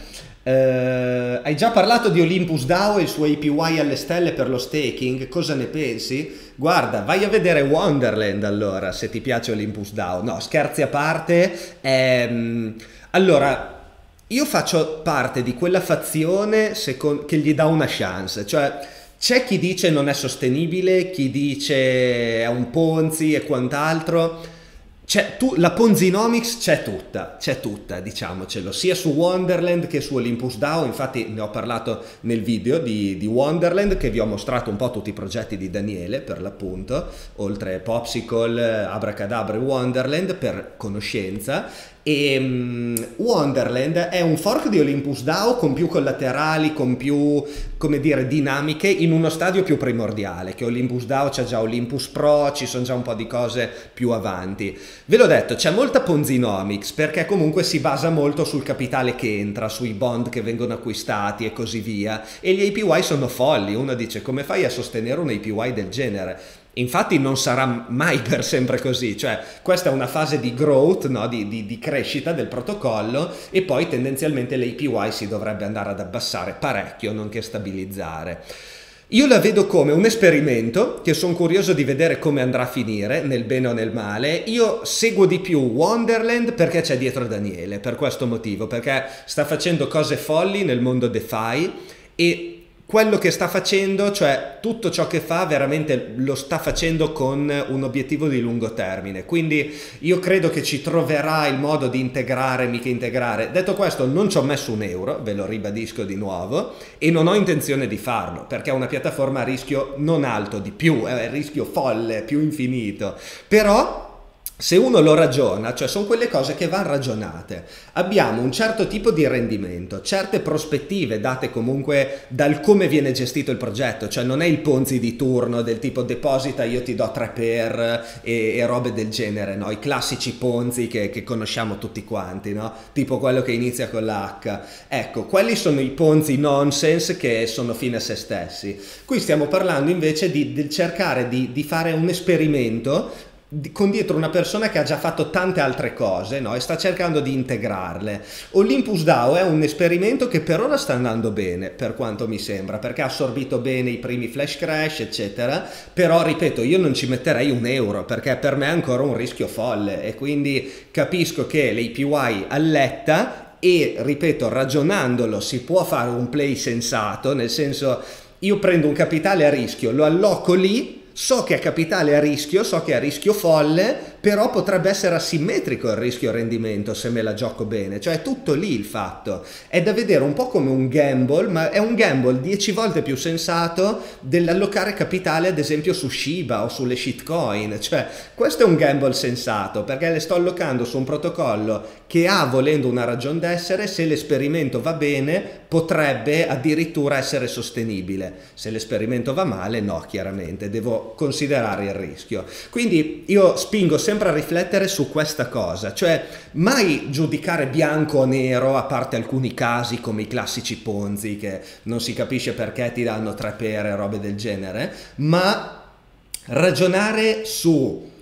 Eh, hai già parlato di Olympus DAO e il suo A P Y alle stelle per lo staking, cosa ne pensi? Guarda, vai a vedere Wonderland allora, se ti piace Olympus DAO. No, scherzi a parte. Ehm, allora, io faccio parte di quella fazione secon- che gli dà una chance, cioè... C'è chi dice non è sostenibile, chi dice è un Ponzi e quant'altro. C'è tu, la Ponzinomics c'è tutta, c'è tutta, diciamocelo, sia su Wonderland che su Olympus DAO. Infatti ne ho parlato nel video di, di Wonderland, che vi ho mostrato un po' tutti i progetti di Daniele, per l'appunto, oltre Popsicle, Abracadabra e Wonderland, per conoscenza. E um, Wonderland è un fork di Olympus DAO con più collaterali, con più, come dire, dinamiche, in uno stadio più primordiale, che Olympus DAO c'è già Olympus Pro, ci sono già un po' di cose più avanti. Ve l'ho detto, c'è molta Ponzinomics, perché comunque si basa molto sul capitale che entra, sui bond che vengono acquistati e così via, e gli A P Y sono folli. Uno dice, come fai a sostenere un A P Y del genere? Infatti non sarà mai per sempre così, cioè questa è una fase di growth, no? di, di, di crescita del protocollo, e poi tendenzialmente l'A P Y si dovrebbe andare ad abbassare parecchio, nonché stabilizzare. Io la vedo come un esperimento che sono curioso di vedere come andrà a finire, nel bene o nel male. Io seguo di più Wonderland perché c'è dietro Daniele, per questo motivo, perché sta facendo cose folli nel mondo DeFi, e quello che sta facendo, cioè tutto ciò che fa, veramente lo sta facendo con un obiettivo di lungo termine. Quindi io credo che ci troverà il modo di integrare, mica integrare. Detto questo, non ci ho messo un euro, ve lo ribadisco di nuovo, e non ho intenzione di farlo, perché è una piattaforma a rischio non alto, di più, è un rischio folle, più infinito. Però se uno lo ragiona, cioè sono quelle cose che vanno ragionate. Abbiamo un certo tipo di rendimento, certe prospettive date comunque dal come viene gestito il progetto, cioè non è il Ponzi di turno del tipo deposita io ti do tre per e, e robe del genere, no? I classici Ponzi che, che conosciamo tutti quanti, no? Tipo quello che inizia con la H. Ecco, quelli sono i Ponzi nonsense che sono fine a se stessi. Qui stiamo parlando invece di, di cercare di, di fare un esperimento con dietro una persona che ha già fatto tante altre cose, no? E sta cercando di integrarle. Olympus DAO è un esperimento che per ora sta andando bene, per quanto mi sembra, perché ha assorbito bene i primi flash crash, eccetera. Però, ripeto, io non ci metterei un euro, perché per me è ancora un rischio folle, e quindi capisco che l'A P Y alletta, e, ripeto, ragionandolo si può fare un play sensato, nel senso, io prendo un capitale a rischio, lo alloco lì, so che è capitale a rischio, so che è a rischio folle, però potrebbe essere asimmetrico il rischio rendimento se me la gioco bene, cioè è tutto lì il fatto. È da vedere un po' come un gamble, ma è un gamble dieci volte più sensato dell'allocare capitale ad esempio su Shiba o sulle shitcoin, cioè questo è un gamble sensato, perché le sto allocando su un protocollo che ha, volendo, una ragion d'essere. Se l'esperimento va bene potrebbe addirittura essere sostenibile, se l'esperimento va male no, chiaramente devo considerare il rischio. Quindi io spingo sempre a riflettere su questa cosa, cioè mai giudicare bianco o nero, a parte alcuni casi come i classici Ponzi che non si capisce perché ti danno tre pere e robe del genere, ma ragionare su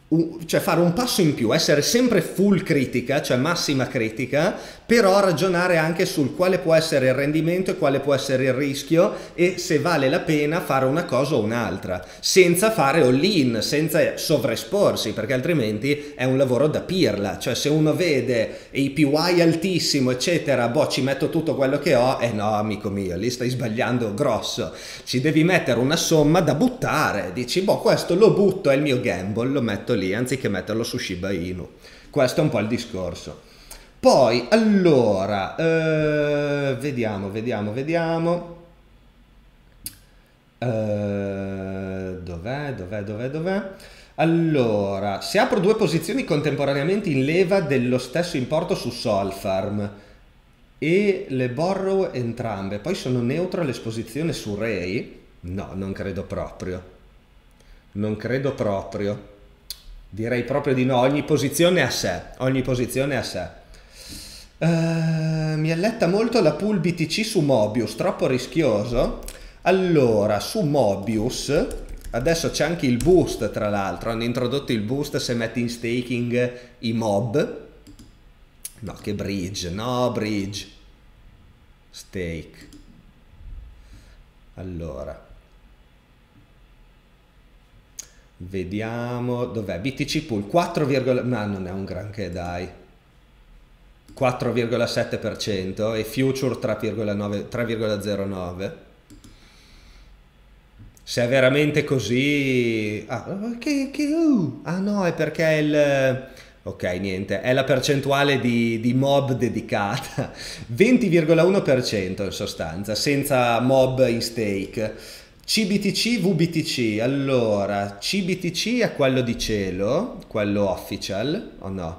cioè fare un passo in più, essere sempre full critica, cioè massima critica, però ragionare anche sul quale può essere il rendimento e quale può essere il rischio e se vale la pena fare una cosa o un'altra, senza fare all-in, senza sovraesporsi, perché altrimenti è un lavoro da pirla. Cioè se uno vede A P Y altissimo eccetera, boh, ci metto tutto quello che ho, e eh no amico mio, lì stai sbagliando grosso, ci devi mettere una somma da buttare, dici boh, questo lo butto, è il mio gamble, lo metto lì anziché metterlo su Shiba Inu. Questo è un po' il discorso. Poi allora eh, vediamo vediamo vediamo eh, dov'è dov'è dov'è dov'è allora, se apro due posizioni contemporaneamente in leva dello stesso importo su Solfarm e le borrow entrambe, poi sono neutro all'esposizione su Ray, no, non credo proprio non credo proprio direi proprio di no. Ogni posizione a sé, ogni posizione a sé. Uh, mi alletta molto la pool B T C su Mobius, troppo rischioso. Allora, su Mobius adesso c'è anche il boost, tra l'altro hanno introdotto il boost se metti in staking i mob. No, che bridge, no bridge, stake. Allora vediamo dov'è B T C pool quattro, ma non è un granché, dai, quattro virgola sette per cento e future tre virgola zero nove. Se è veramente così, ah, che, che, uh. ah no, è perché è il ok, niente, è la percentuale di, di mob dedicata, venti virgola uno per cento in sostanza, senza mob in stake. C B T C, V B T C, allora C B T C è quello di cielo, quello official o no?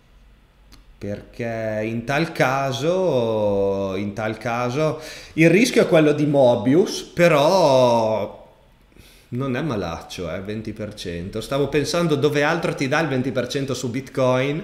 Perché in tal caso, in tal caso il rischio è quello di Mobius, però non è malaccio, eh, venti per cento. Stavo pensando dove altro ti dà il venti per cento su Bitcoin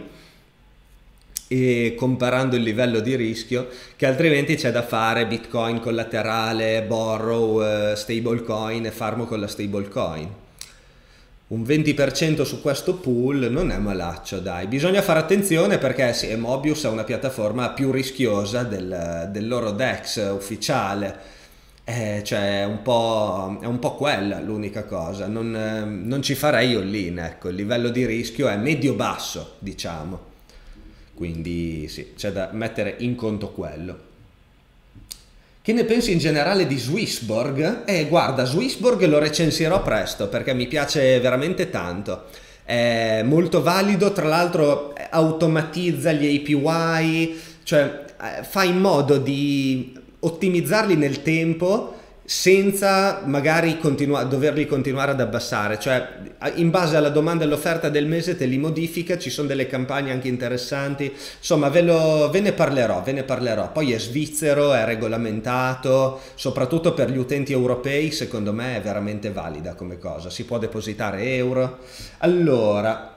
e comparando il livello di rischio, che altrimenti c'è da fare Bitcoin collaterale, borrow, eh, stablecoin e farmo con la stablecoin. Un venti per cento su questo pool non è malaccio, dai. Bisogna fare attenzione perché sì, Mobius è una piattaforma più rischiosa del, del loro DEX ufficiale, eh, cioè è un po', è un po' quella l'unica cosa. Non, eh, non ci farei all-in, ecco, il livello di rischio è medio-basso, diciamo. Quindi sì, c'è da mettere in conto quello. Che ne pensi in generale di Swissborg? Eh, guarda, Swissborg lo recensirò presto perché mi piace veramente tanto. È molto valido, tra l'altro automatizza gli A P Y, cioè fa in modo di ottimizzarli nel tempo senza magari continua doverli continuare ad abbassare, cioè in base alla domanda e all'offerta del mese te li modifica, ci sono delle campagne anche interessanti, insomma ve, lo, ve ne parlerò, ve ne parlerò. Poi è svizzero, è regolamentato, soprattutto per gli utenti europei secondo me è veramente valida come cosa, si può depositare euro. Allora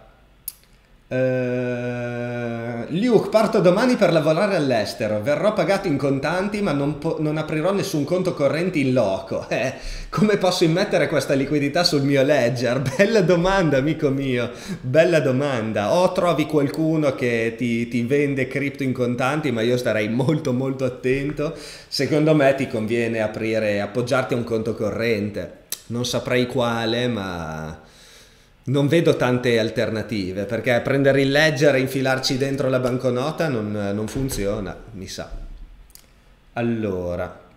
Uh, Luke, parto domani per lavorare all'estero, verrò pagato in contanti ma non, non aprirò nessun conto corrente in loco. Eh, come posso immettere questa liquidità sul mio ledger? Bella domanda amico mio, bella domanda. O trovi qualcuno che ti, ti vende cripto in contanti, ma io starei molto molto attento. Secondo me ti conviene aprire, appoggiarti a un conto corrente, non saprei quale, ma non vedo tante alternative, perché prendere il ledger e infilarci dentro la banconota non, non funziona, mi sa. Allora,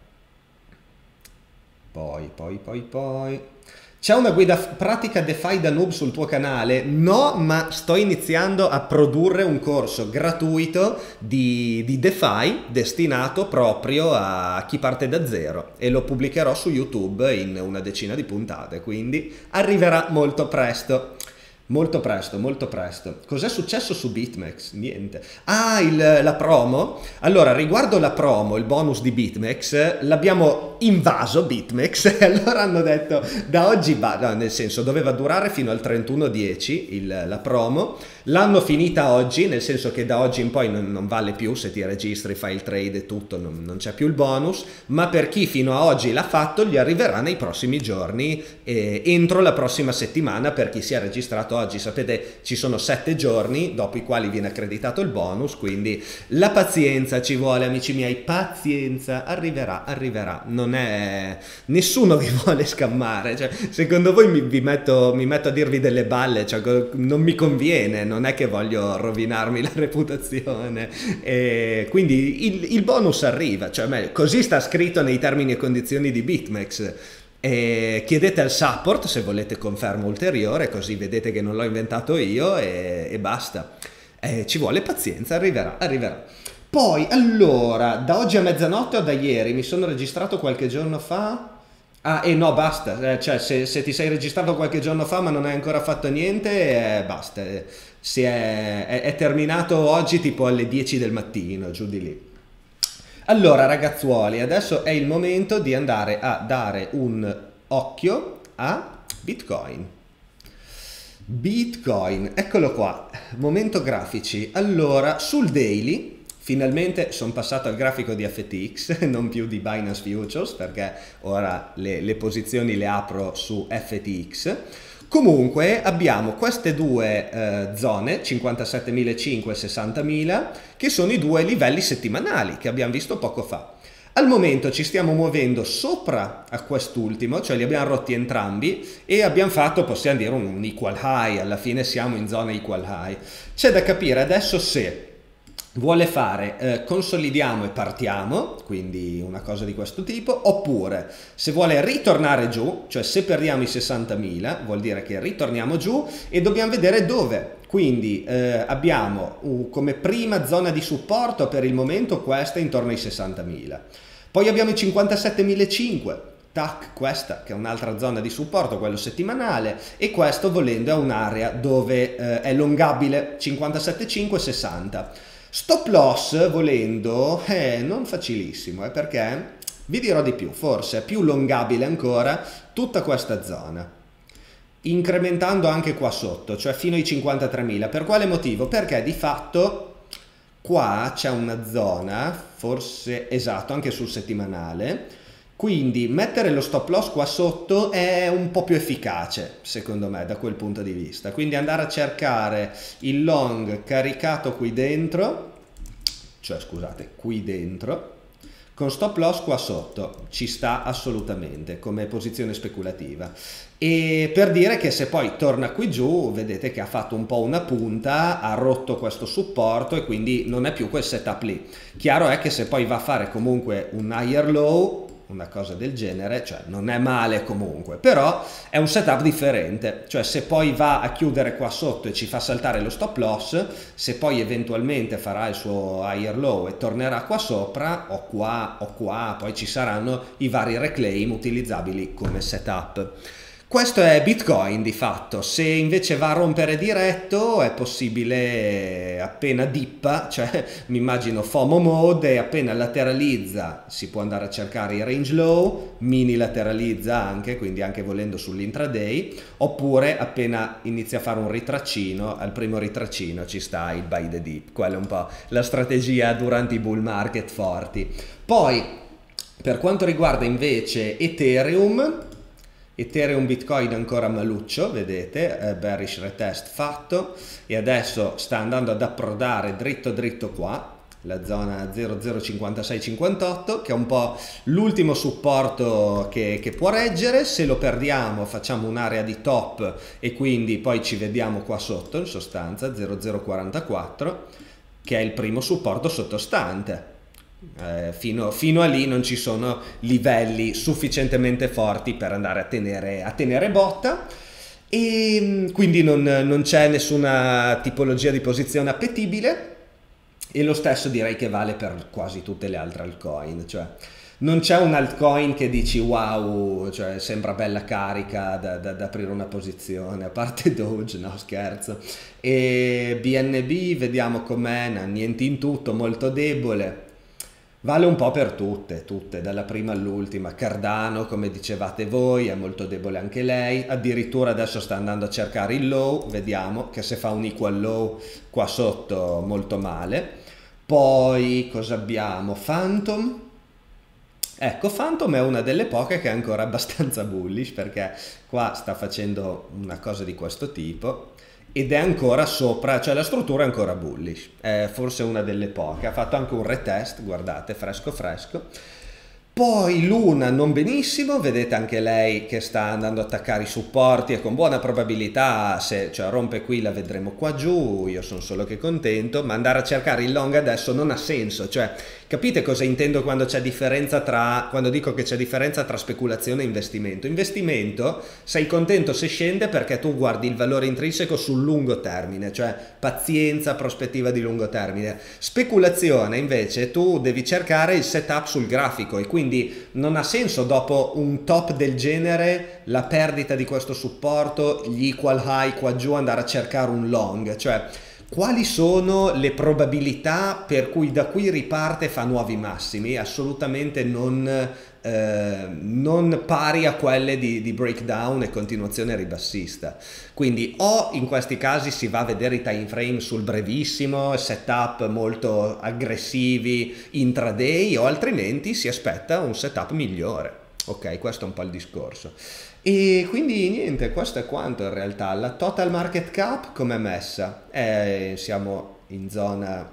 poi, poi, poi, poi... C'è una guida pratica DeFi da noob sul tuo canale? No, ma sto iniziando a produrre un corso gratuito di, di DeFi destinato proprio a chi parte da zero e lo pubblicherò su YouTube in una decina di puntate, quindi arriverà molto presto. Molto presto, molto presto. Cos'è successo su BitMEX? Niente. Ah, il, la promo? Allora, riguardo la promo, il bonus di BitMEX, l'abbiamo invaso BitMEX e allora hanno detto da oggi, bah, no, nel senso doveva durare fino al trentuno dieci la promo, l'hanno finita oggi, nel senso che da oggi in poi non, non vale più, se ti registri, fai il trade e tutto, non, non c'è più il bonus, ma per chi fino a oggi l'ha fatto gli arriverà nei prossimi giorni, eh, entro la prossima settimana per chi si è registrato oggi, sapete ci sono sette giorni dopo i quali viene accreditato il bonus, quindi la pazienza ci vuole, amici miei, pazienza, arriverà, arriverà, non è, nessuno vi vuole scammare, cioè, secondo voi mi, vi metto, mi metto a dirvi delle balle, cioè, non mi conviene, non è che voglio rovinarmi la reputazione, e quindi il, il bonus arriva, cioè, così sta scritto nei termini e condizioni di BitMEX. E chiedete al support se volete conferma ulteriore, così vedete che non l'ho inventato io, e, e basta. E ci vuole pazienza, arriverà, arriverà. Poi, allora, da oggi a mezzanotte o da ieri, mi sono registrato qualche giorno fa. Ah, e no, basta, cioè se, se ti sei registrato qualche giorno fa ma non hai ancora fatto niente, eh, basta, si è, è, è terminato oggi tipo alle dieci del mattino, giù di lì. Allora ragazzuoli, adesso è il momento di andare a dare un occhio a Bitcoin. Bitcoin, eccolo qua, momento grafici. Allora, sul daily, finalmente sono passato al grafico di F T X, non più di Binance Futures, perché ora le, le posizioni le apro su F T X. Comunque abbiamo queste due eh, zone, cinquantasettemila e sessantamila, che sono i due livelli settimanali che abbiamo visto poco fa. Al momento ci stiamo muovendo sopra a quest'ultimo, cioè li abbiamo rotti entrambi e abbiamo fatto, possiamo dire, un, un equal high, alla fine siamo in zona equal high. C'è da capire adesso se vuole fare eh, consolidiamo e partiamo, quindi una cosa di questo tipo, oppure se vuole ritornare giù, cioè se perdiamo i sessantamila vuol dire che ritorniamo giù e dobbiamo vedere dove. Quindi eh, abbiamo uh, come prima zona di supporto per il momento questa intorno ai sessantamila, poi abbiamo i cinquantasettemilacinquecento, tac, questa che è un'altra zona di supporto, quello settimanale, e questo volendo è un'area dove eh, è longabile, cinquantasettecinquecento sessanta. Stop loss volendo è non facilissimo, eh, perché vi dirò di più, forse è più longabile ancora tutta questa zona, incrementando anche qua sotto, cioè fino ai cinquantatremila. Per quale motivo? Perché di fatto qua c'è una zona, forse esatto, anche sul settimanale, quindi mettere lo stop loss qua sotto è un po' più efficace secondo me da quel punto di vista, quindi andare a cercare il long caricato qui dentro, cioè scusate qui dentro, con stop loss qua sotto ci sta assolutamente come posizione speculativa. E per dire che se poi torna qui giù vedete che ha fatto un po' una punta, ha rotto questo supporto e quindi non è più quel setup lì. Chiaro è che se poi va a fare comunque un higher low, una cosa del genere, cioè non è male comunque, però è un setup differente, cioè se poi va a chiudere qua sotto e ci fa saltare lo stop loss, se poi eventualmente farà il suo higher low e tornerà qua sopra o qua o qua, poi ci saranno i vari reclaim utilizzabili come setup. Questo è Bitcoin di fatto. Se invece va a rompere diretto è possibile appena dippa, cioè mi immagino FOMO mode, e appena lateralizza si può andare a cercare i range low, mini lateralizza anche, quindi anche volendo sull'intraday, oppure appena inizia a fare un ritraccino, al primo ritraccino ci sta il buy the dip. Quella è un po' la strategia durante i bull market forti. Poi per quanto riguarda invece Ethereum, Ethereum Bitcoin ancora maluccio, vedete, eh, bearish retest fatto e adesso sta andando ad approdare dritto dritto qua, la zona zero zero cinquantasei cinquantotto, che è un po' l'ultimo supporto che, che può reggere. Se lo perdiamo facciamo un'area di top e quindi poi ci vediamo qua sotto, in sostanza zero zero quarantaquattro, che è il primo supporto sottostante. Eh, fino, fino a lì non ci sono livelli sufficientemente forti per andare a tenere, a tenere botta, e quindi non, non c'è nessuna tipologia di posizione appetibile, e lo stesso direi che vale per quasi tutte le altre altcoin, cioè non c'è un altcoin che dici wow, cioè sembra bella carica da, da, da aprire una posizione, a parte Doge, no scherzo. E B N B vediamo com'è, niente in tutto, molto debole. Vale un po' per tutte, tutte, dalla prima all'ultima. Cardano, come dicevate voi, è molto debole anche lei, addirittura adesso sta andando a cercare il low, vediamo che se fa un equal low qua sotto molto male. Poi cosa abbiamo? Phantom, Ecco, Phantom è una delle poche che è ancora abbastanza bullish, perché qua sta facendo una cosa di questo tipo ed è ancora sopra, cioè la struttura è ancora bullish, è forse una delle poche. Ha fatto anche un retest, guardate, fresco fresco. Poi Luna non benissimo, vedete anche lei che sta andando ad attaccare i supporti e con buona probabilità, se cioè, rompe qui la vedremo qua giù, io sono solo che contento, ma andare a cercare il long adesso non ha senso, cioè capite cosa intendo quando c'è differenza tra, quando dico che c'è differenza tra speculazione e investimento? Investimento, sei contento se scende perché tu guardi il valore intrinseco sul lungo termine, cioè pazienza, prospettiva di lungo termine. Speculazione invece tu devi cercare il setup sul grafico e quindi Quindi non ha senso dopo un top del genere, la perdita di questo supporto, gli equal high qua giù, andare a cercare un long, cioè quali sono le probabilità per cui da qui riparte e fa nuovi massimi? Assolutamente non, eh, non pari a quelle di, di breakdown e continuazione ribassista. Quindi o in questi casi si va a vedere i time frame sul brevissimo, setup molto aggressivi intraday, o altrimenti si aspetta un setup migliore. Ok, questo è un po' il discorso. E quindi niente, questo è quanto in realtà. La total market cap com'è messa? Eh, siamo in zona,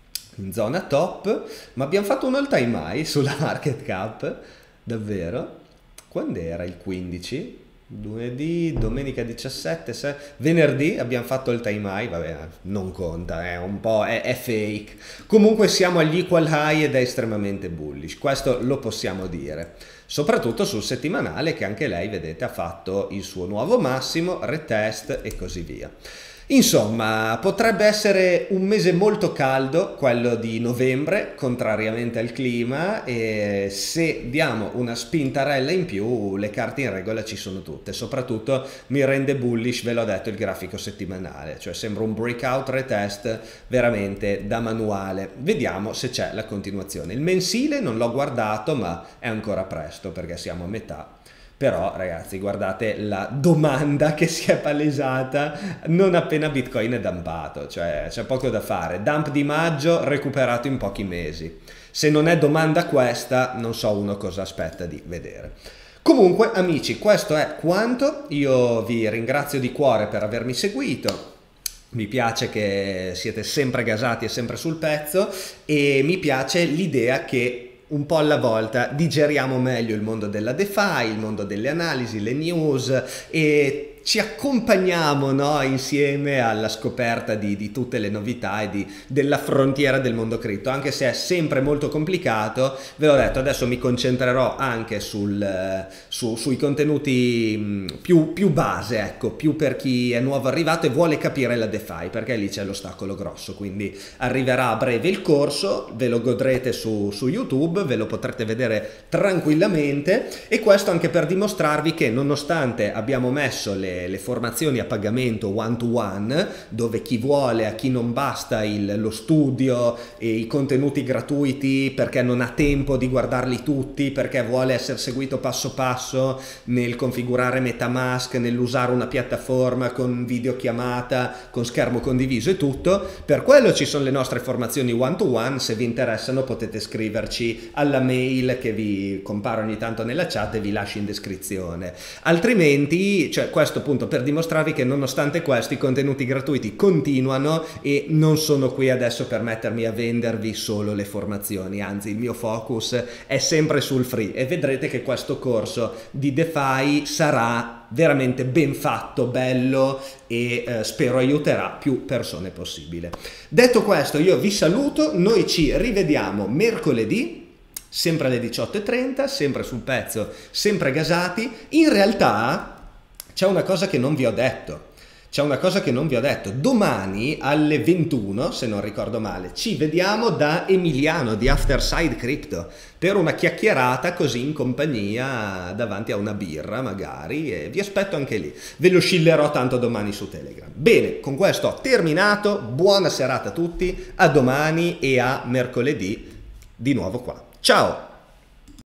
in zona top, ma abbiamo fatto un all time high sulla market cap, davvero? Quando era il quindici? Lunedì, domenica diciassette, se... venerdì abbiamo fatto il time high, vabbè, non conta, è un po' è, è fake. Comunque siamo agli equal high ed è estremamente bullish, questo lo possiamo dire. Soprattutto sul settimanale che anche lei, vedete, ha fatto il suo nuovo massimo, retest e così via. Insomma, potrebbe essere un mese molto caldo, quello di novembre, contrariamente al clima, e se diamo una spintarella in più, le carte in regola ci sono tutte. Soprattutto mi rende bullish, ve l'ho detto, il grafico settimanale, cioè sembra un breakout retest veramente da manuale. Vediamo se c'è la continuazione. Il mensile non l'ho guardato, ma è ancora presto perché siamo a metà. Però ragazzi, guardate la domanda che si è palesata non appena Bitcoin è dumpato, cioè c'è poco da fare. Dump di maggio recuperato in pochi mesi. Se non è domanda questa, non so uno cosa aspetta di vedere. Comunque amici, questo è quanto. Io vi ringrazio di cuore per avermi seguito. Mi piace che siete sempre gasati e sempre sul pezzo e mi piace l'idea che un po' alla volta digeriamo meglio il mondo della DeFi, il mondo delle analisi, le news e ci accompagniamo, no, insieme alla scoperta di, di tutte le novità e di, della frontiera del mondo cripto, anche se è sempre molto complicato. Ve l'ho detto, adesso mi concentrerò anche sul, su, sui contenuti più, più base, ecco, più per chi è nuovo arrivato e vuole capire la DeFi, perché lì c'è l'ostacolo grosso. Quindi arriverà a breve il corso, ve lo godrete su, su YouTube, ve lo potrete vedere tranquillamente, e questo anche per dimostrarvi che nonostante abbiamo messo le le formazioni a pagamento one to one, dove chi vuole, a chi non basta il, lo studio e i contenuti gratuiti perché non ha tempo di guardarli tutti, perché vuole essere seguito passo passo nel configurare MetaMask, nell'usare una piattaforma con videochiamata, con schermo condiviso e tutto, per quello ci sono le nostre formazioni one to one. Se vi interessano potete scriverci alla mail che vi compare ogni tanto nella chat e vi lascio in descrizione. Altrimenti, cioè questo appunto per dimostrarvi che nonostante questo i contenuti gratuiti continuano e non sono qui adesso per mettermi a vendervi solo le formazioni, anzi il mio focus è sempre sul free e vedrete che questo corso di DeFi sarà veramente ben fatto, bello e eh, spero aiuterà più persone possibile. Detto questo, io vi saluto, noi ci rivediamo mercoledì sempre alle diciotto e trenta, sempre sul pezzo, sempre gasati. In realtà c'è una cosa che non vi ho detto, c'è una cosa che non vi ho detto, domani alle ventuno, se non ricordo male, ci vediamo da Emiliano di Afterside Crypto per una chiacchierata così in compagnia davanti a una birra magari, e vi aspetto anche lì, ve lo scillerò tanto domani su Telegram. Bene, con questo ho terminato, buona serata a tutti, a domani e a mercoledì di nuovo qua. Ciao!